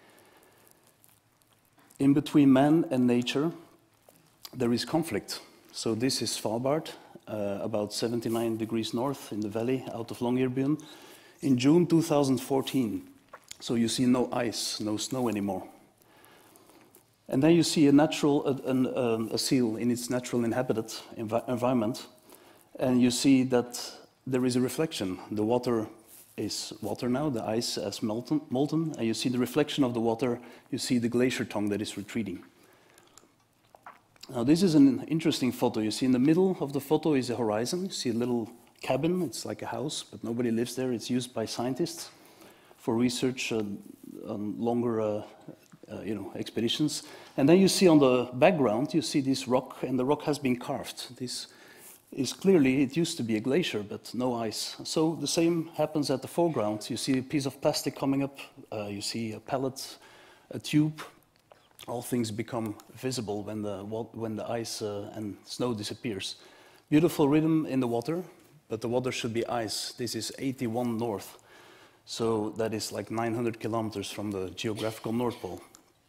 In between man and nature, there is conflict. So this is Svalbard, uh, about seventy-nine degrees north in the valley out of Longyearbyen. In June two thousand fourteen, so you see no ice, no snow anymore. And then you see a natural, a, an, um, a seal in its natural inhabited envi environment, and you see that there is a reflection. The water is water now, the ice has molten, molten, and you see the reflection of the water, you see the glacier tongue that is retreating. Now this is an interesting photo. You see in the middle of the photo is a horizon. You see a little cabin, it's like a house, but nobody lives there. It's used by scientists for research uh, on longer uh, uh, you know, expeditions. And then you see on the background, you see this rock, and the rock has been carved. This is clearly, it used to be a glacier, but no ice. So the same happens at the foreground. You see a piece of plastic coming up, uh, you see a pellet, a tube. All things become visible when the, when the ice uh, and snow disappears. Beautiful rhythm in the water, but the water should be ice. This is eighty-one north, so that is like nine hundred kilometers from the geographical North Pole.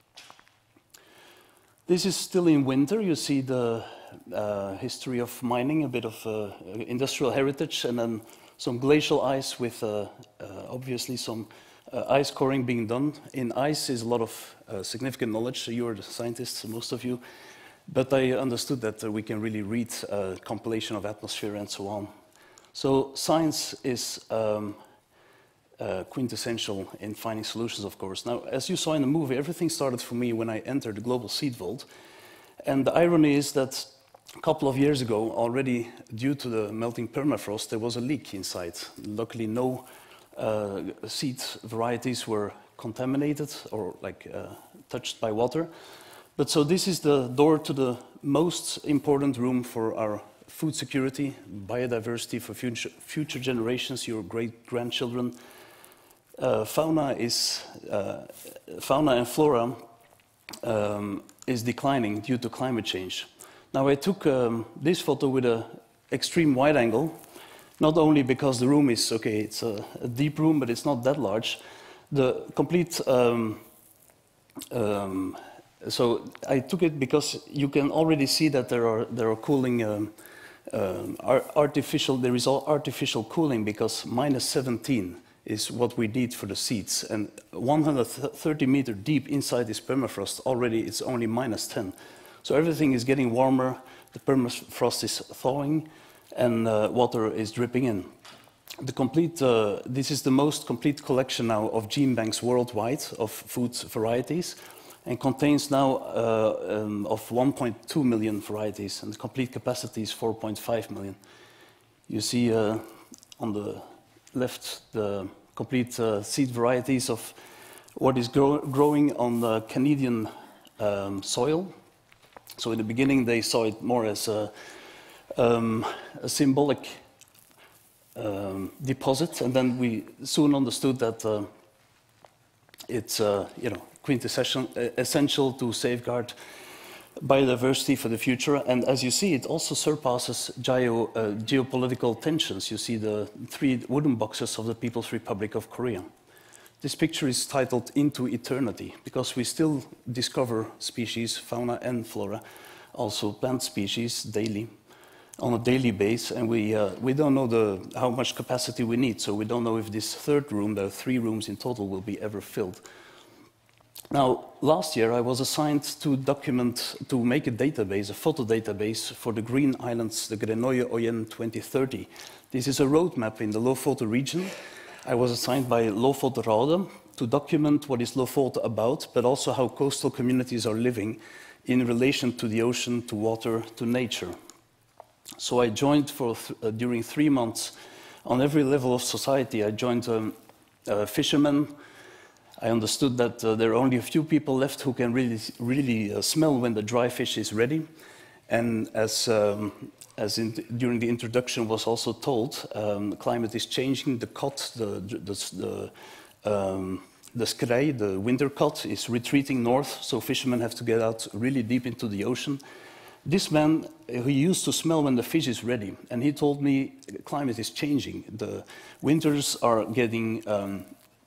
This is still in winter. You see the uh, history of mining, a bit of uh, industrial heritage, and then some glacial ice with uh, uh, obviously some uh, ice coring being done. In ice is a lot of uh, significant knowledge. You are the scientists, most of you. But I understood that uh, we can really read uh, compilation of atmosphere and so on. So science is um, uh, quintessential in finding solutions, of course. Now, as you saw in the movie, everything started for me when I entered the Global Seed Vault. And the irony is that a couple of years ago, already due to the melting permafrost, there was a leak inside. Luckily, no uh, seed varieties were contaminated or like uh, touched by water. But so this is the door to the most important room for our food security, biodiversity for future, future generations, your great-grandchildren. Uh, fauna is, uh, fauna and flora um, is declining due to climate change. Now I took um, this photo with an extreme wide angle, not only because the room is, okay, it's a, a deep room, but it's not that large. The complete, um, um, so I took it because you can already see that there are, there are cooling, um, um, artificial, there is all artificial cooling because minus seventeen is what we need for the seeds. And one hundred thirty meter deep inside this permafrost, already it's only minus ten. So everything is getting warmer, the permafrost is thawing, and uh, water is dripping in. The complete, uh, this is the most complete collection now of gene banks worldwide of food varieties, and contains now uh, um, of one point two million varieties, and the complete capacity is four point five million. You see uh, on the left the complete uh, seed varieties of what is grow growing on the Canadian um, soil. So in the beginning they saw it more as a, um, a symbolic um, deposit, and then we soon understood that uh, it's uh, you know, quintessential essential to safeguard biodiversity for the future. And as you see, it also surpasses geo, uh, geopolitical tensions. You see the three wooden boxes of the People's Republic of Korea. This picture is titled Into Eternity, because we still discover species, fauna and flora, also plant species daily, on a daily basis, and we, uh, we don't know the, how much capacity we need, so we don't know if this third room, there are three rooms in total, will be ever filled. Now, last year I was assigned to document, to make a database, a photo database for the Green Islands, the Grenooie-Oyen twenty thirty. This is a roadmap in the Lofoten region. I was assigned by Lofoten Raude to document what is Lofoten about, but also how coastal communities are living in relation to the ocean, to water, to nature. So I joined for th uh, during three months on every level of society. I joined um, uh, fishermen. I understood that uh, there are only a few people left who can really, really uh, smell when the dry fish is ready. And as, um, as in during the introduction was also told, um, the climate is changing. The cod, the, the, the, um, the skrei, the winter cod, is retreating north, so fishermen have to get out really deep into the ocean. This man, he used to smell when the fish is ready, and he told me the climate is changing. The winters are getting um,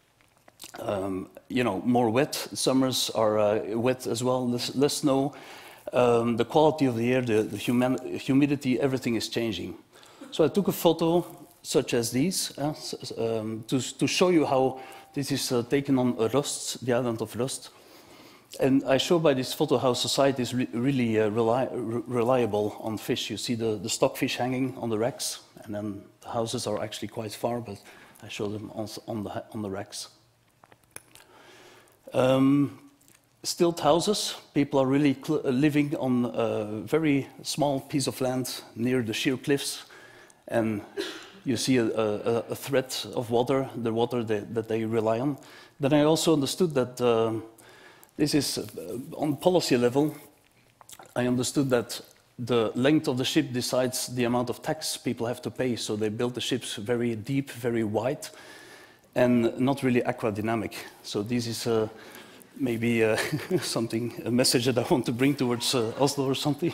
Um, you know, more wet. Summers are uh, wet as well, less, less snow. Um, the quality of the air, the, the human, humidity, everything is changing. So I took a photo such as these uh, um, to, to show you how this is uh, taken on Rust, the island of Rust. And I show by this photo how society is re really uh, reli re reliable on fish. You see the, the stockfish hanging on the racks, and then the houses are actually quite far, but I show them on, on, the, on the racks. Um, stilt houses. People are really living on a very small piece of land near the sheer cliffs, and you see a, a, a thread of water, the water they, that they rely on. Then I also understood that uh, this is, uh, on policy level, I understood that the length of the ship decides the amount of tax people have to pay, so they built the ships very deep, very wide, and not really aquadynamic. So this is uh, maybe uh, something, a message that I want to bring towards uh, Oslo or something.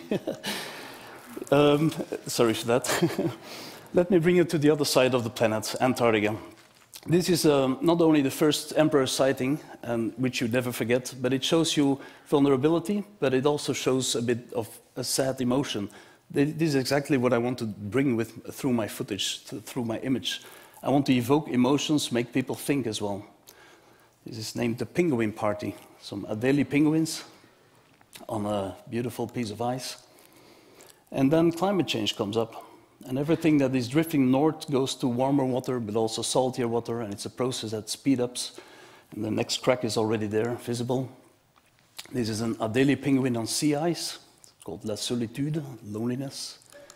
um, sorry for that. Let me bring you to the other side of the planet, Antarctica. This is um, not only the first emperor sighting, um, which you never forget, but it shows you vulnerability, but it also shows a bit of a sad emotion. This is exactly what I want to bring with, through my footage, to, through my image. I want to evoke emotions, make people think as well. This is named the Penguin Party. Some Adelie penguins on a beautiful piece of ice. And then climate change comes up. And everything that is drifting north goes to warmer water, but also saltier water, and it's a process that speeds up. And the next crack is already there, visible. This is an Adelie penguin on sea ice. It's called La Solitude, loneliness.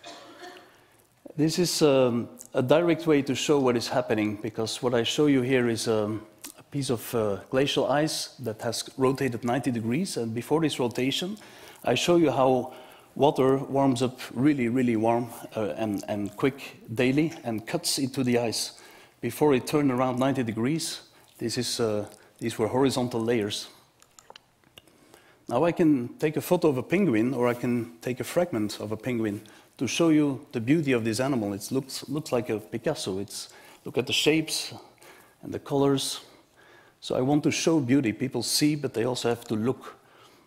This is um, a direct way to show what is happening, because what I show you here is um, a piece of uh, glacial ice that has rotated ninety degrees, and before this rotation, I show you how water warms up really, really warm uh, and, and quick daily and cuts into the ice. Before it turned around ninety degrees, this is, uh, these were horizontal layers. Now I can take a photo of a penguin, or I can take a fragment of a penguin to show you the beauty of this animal. It looks, looks like a Picasso. It's, look at the shapes and the colors. So I want to show beauty. People see, but they also have to look.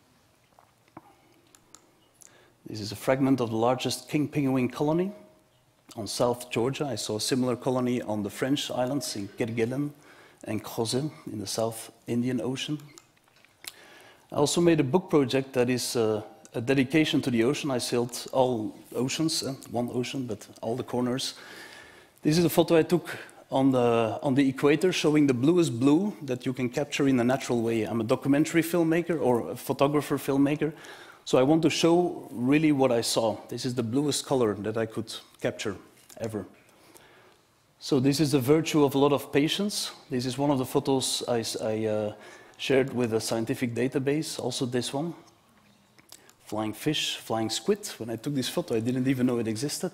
This is a fragment of the largest king penguin colony on South Georgia. I saw a similar colony on the French islands in Kerguelen and Crozet in the South Indian Ocean. I also made a book project that is uh, a dedication to the ocean. I sailed all oceans, uh, one ocean, but all the corners. This is a photo I took on the, on the equator, showing the bluest blue that you can capture in a natural way. I'm a documentary filmmaker or a photographer filmmaker. So I want to show really what I saw. This is the bluest color that I could capture ever. So this is the virtue of a lot of patience. This is one of the photos I, I uh, shared with a scientific database, also this one. Flying fish, flying squid. When I took this photo, I didn't even know it existed.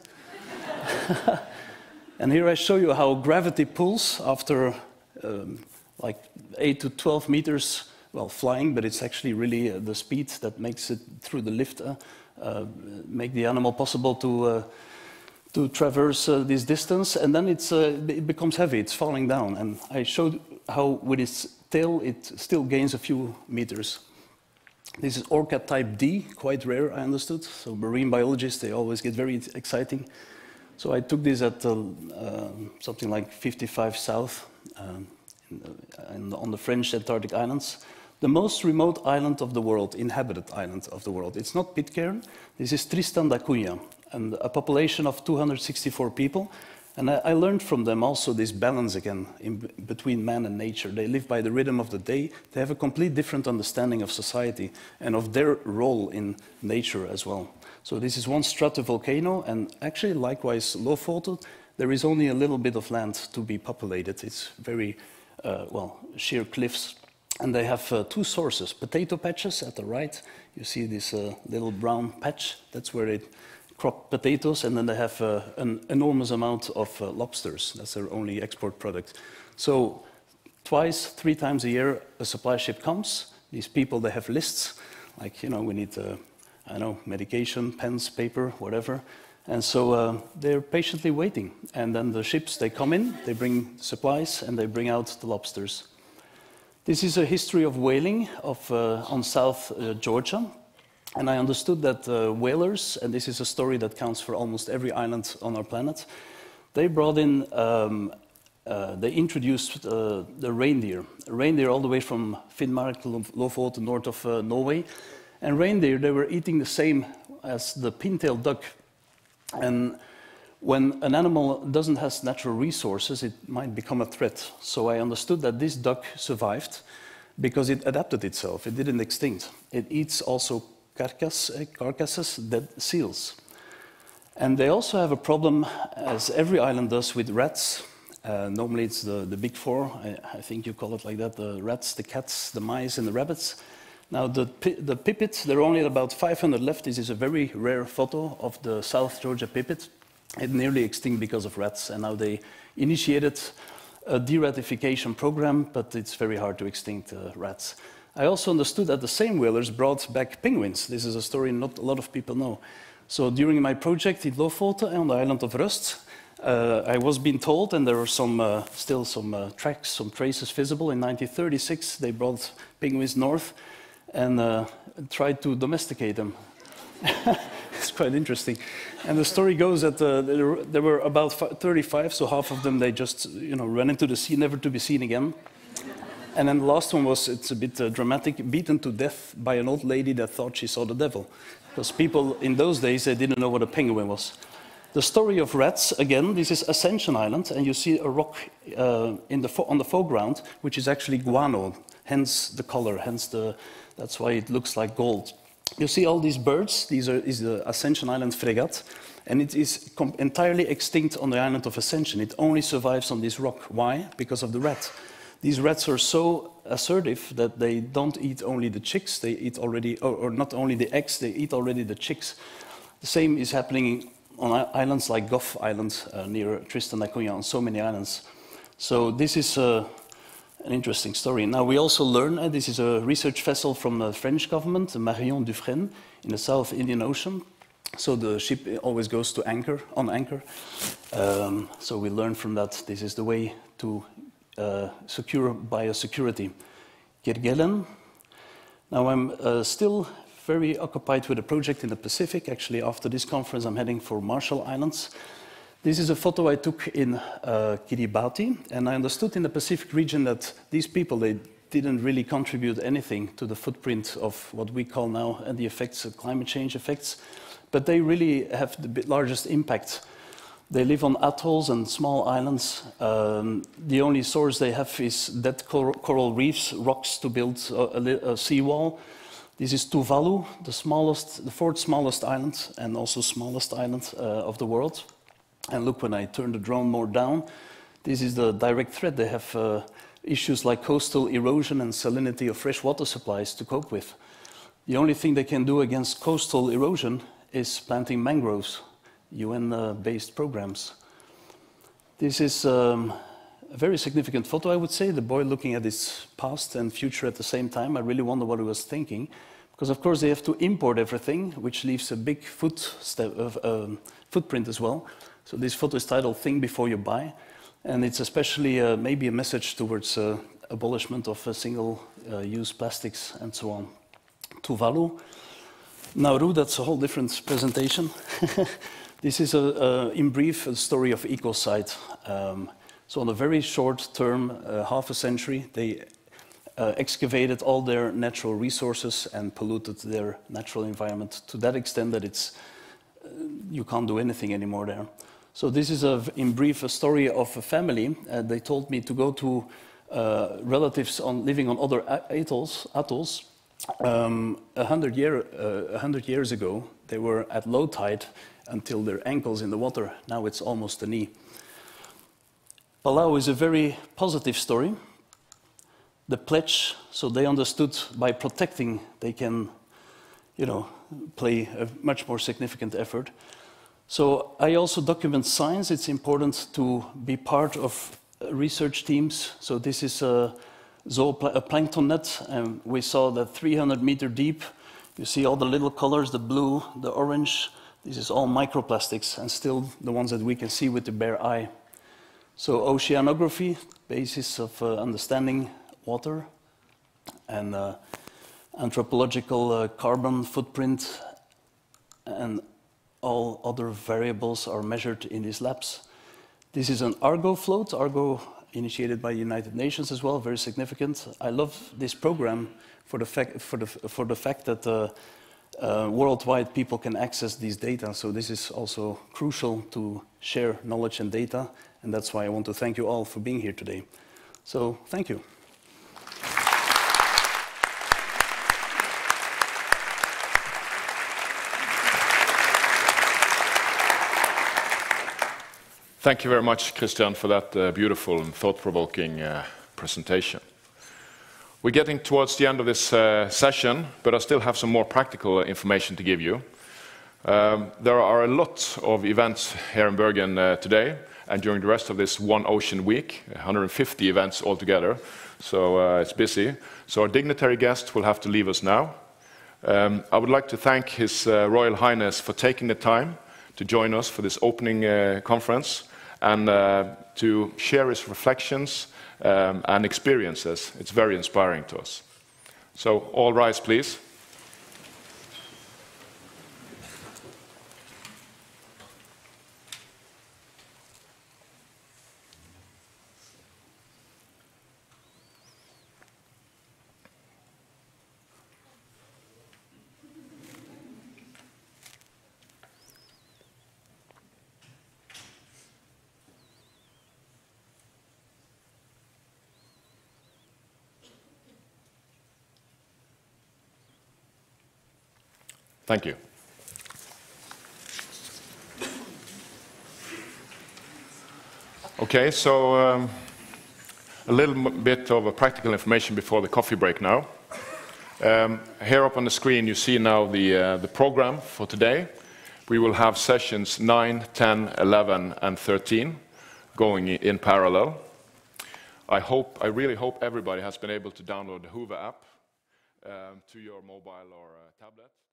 And here I show you how gravity pulls after um, like eight to twelve meters. Well, flying, but it's actually really uh, the speed that makes it through the lift, uh, uh, make the animal possible to, uh, to traverse uh, this distance, and then it's, uh, it becomes heavy, it's falling down. And I showed how with its tail it still gains a few meters. This is Orca type D, quite rare, I understood. So marine biologists, they always get very exciting. So I took this at uh, uh, something like fifty-five south, um, in the, on the French Antarctic islands. The most remote island of the world, inhabited island of the world. It's not Pitcairn, this is Tristan da Cunha, and a population of two hundred sixty-four people. And I, I learned from them also this balance again in, between man and nature. They live by the rhythm of the day. They have a complete different understanding of society and of their role in nature as well. So this is one stratovolcano, and actually likewise Lofoten, there is only a little bit of land to be populated. It's very, uh, well, sheer cliffs. And they have uh, two sources, potato patches at the right. You see this uh, little brown patch, that's where they crop potatoes, and then they have uh, an enormous amount of uh, lobsters. That's their only export product. So twice, three times a year, a supply ship comes. These people, they have lists, like, you know, we need, uh, I don't know, medication, pens, paper, whatever. And so uh, they're patiently waiting. And then the ships, they come in, they bring supplies, and they bring out the lobsters. This is a history of whaling of, uh, on South uh, Georgia. And I understood that uh, whalers, and this is a story that counts for almost every island on our planet, they brought in um, uh, they introduced uh, the reindeer. Reindeer all the way from Finnmark, Lofoten, north of uh, Norway. And reindeer, they were eating the same as the pin-tailed duck. And when an animal doesn't have natural resources, it might become a threat. So I understood that this duck survived because it adapted itself. It didn't extinct. It eats also carcass, carcasses, dead seals. And they also have a problem, as every island does, with rats. Uh, normally it's the, the big four, I, I think you call it like that, the rats, the cats, the mice, and the rabbits. Now the, the pipit, there are only about five hundred left. This is a very rare photo of the South Georgia pipit. It nearly extinct because of rats, and now they initiated a deratification program, but it's very hard to extinct uh, rats. I also understood that the same whalers brought back penguins. This is a story not a lot of people know. So during my project in Lofoten on the island of Rust, uh, I was being told, and there are some, uh, still some uh, tracks, some traces visible. In nineteen thirty-six, they brought penguins north and uh, tried to domesticate them. It's quite interesting. And the story goes that uh, there, there were about thirty-five, so half of them, they just you know, ran into the sea, never to be seen again. And then the last one was, it's a bit uh, dramatic, beaten to death by an old lady that thought she saw the devil. Because people in those days, they didn't know what a penguin was. The story of rats, again, this is Ascension Island, and you see a rock uh, in the on the foreground, which is actually guano, hence the color, hence the, that's why it looks like gold. You see all these birds, these are is the Ascension Island fregat, and it is entirely extinct on the island of Ascension. It only survives on this rock. Why? Because of the rat. These rats are so assertive that they don't eat only the chicks, they eat already, or, or not only the eggs, they eat already the chicks. The same is happening on islands like Gough Island uh, near Tristan da Cunha, on so many islands. So this is uh, an interesting story. Now we also learn, uh, this is a research vessel from the French government, the Marion Dufresne, in the South Indian Ocean. So the ship always goes to anchor, on anchor. Um, so we learn from that this is the way to uh, secure biosecurity. Kerguelen. Now I'm uh, still very occupied with a project in the Pacific. Actually, after this conference, I'm heading for Marshall Islands. This is a photo I took in uh, Kiribati, and I understood in the Pacific region that these people, they didn't really contribute anything to the footprint of what we call now and the effects of climate change effects, but they really have the largest impact. They live on atolls and small islands. Um, the only source they have is dead cor coral reefs, rocks to build a, a, a seawall. This is Tuvalu, the smallest, the fourth smallest island, and also smallest island uh, of the world. And look, when I turn the drone more down, this is the direct threat. They have uh, issues like coastal erosion and salinity of fresh water supplies to cope with. The only thing they can do against coastal erosion is planting mangroves, U N-based uh, programs. This is um, a very significant photo, I would say. The boy looking at his past and future at the same time. I really wonder what he was thinking. Because, of course, they have to import everything, which leaves a big foot step of, um, footprint as well. So this photo is titled Think Before You Buy. And it's especially uh, maybe a message towards uh, abolishment of uh, single-use uh, plastics and so on. Tuvalu. Nauru, that's a whole different presentation. This is, a, a, in brief, a story of ecocide. Um, so on a very short term, uh, half a century, they uh, excavated all their natural resources and polluted their natural environment to that extent that it's, uh, you can't do anything anymore there. So this is, a, in brief, a story of a family. Uh, they told me to go to uh, relatives on, living on other atolls. atolls. Um, a hundred year, uh, a hundred years ago, they were at low tide until their ankles in the water. Now it's almost the knee. Palau is a very positive story. The pledge, so they understood by protecting, they can, you know, play a much more significant effort. So I also document science. It's important to be part of research teams. So this is a, a plankton net, and we saw that three hundred meter deep. You see all the little colors, the blue, the orange. This is all microplastics, and still the ones that we can see with the bare eye. So oceanography, basis of uh, understanding water, and uh, anthropological uh, carbon footprint, and all other variables are measured in these labs. This is an Argo float. Argo initiated by the United Nations as well, very significant. I love this program for the fact, for the, for the fact that uh, uh, worldwide people can access these data. So this is also crucial to share knowledge and data, and that's why I want to thank you all for being here today. So thank you. Thank you very much, Christian, for that uh, beautiful and thought-provoking uh, presentation. We're getting towards the end of this uh, session, but I still have some more practical information to give you. Um, there are a lot of events here in Bergen uh, today, and during the rest of this One Ocean Week, one hundred fifty events altogether, so uh, it's busy. So our dignitary guest will have to leave us now. Um, I would like to thank His uh, Royal Highness for taking the time to join us for this opening uh, conference, and uh, to share his reflections um, and experiences. It's very inspiring to us. So, all rise, please. Thank you. Okay, so um, a little bit of a practical information before the coffee break now. Um, here up on the screen you see now the, uh, the program for today. We will have sessions nine, ten, eleven and thirteen going in parallel. I hope, I really hope everybody has been able to download the Hoover app um, to your mobile or uh, tablet.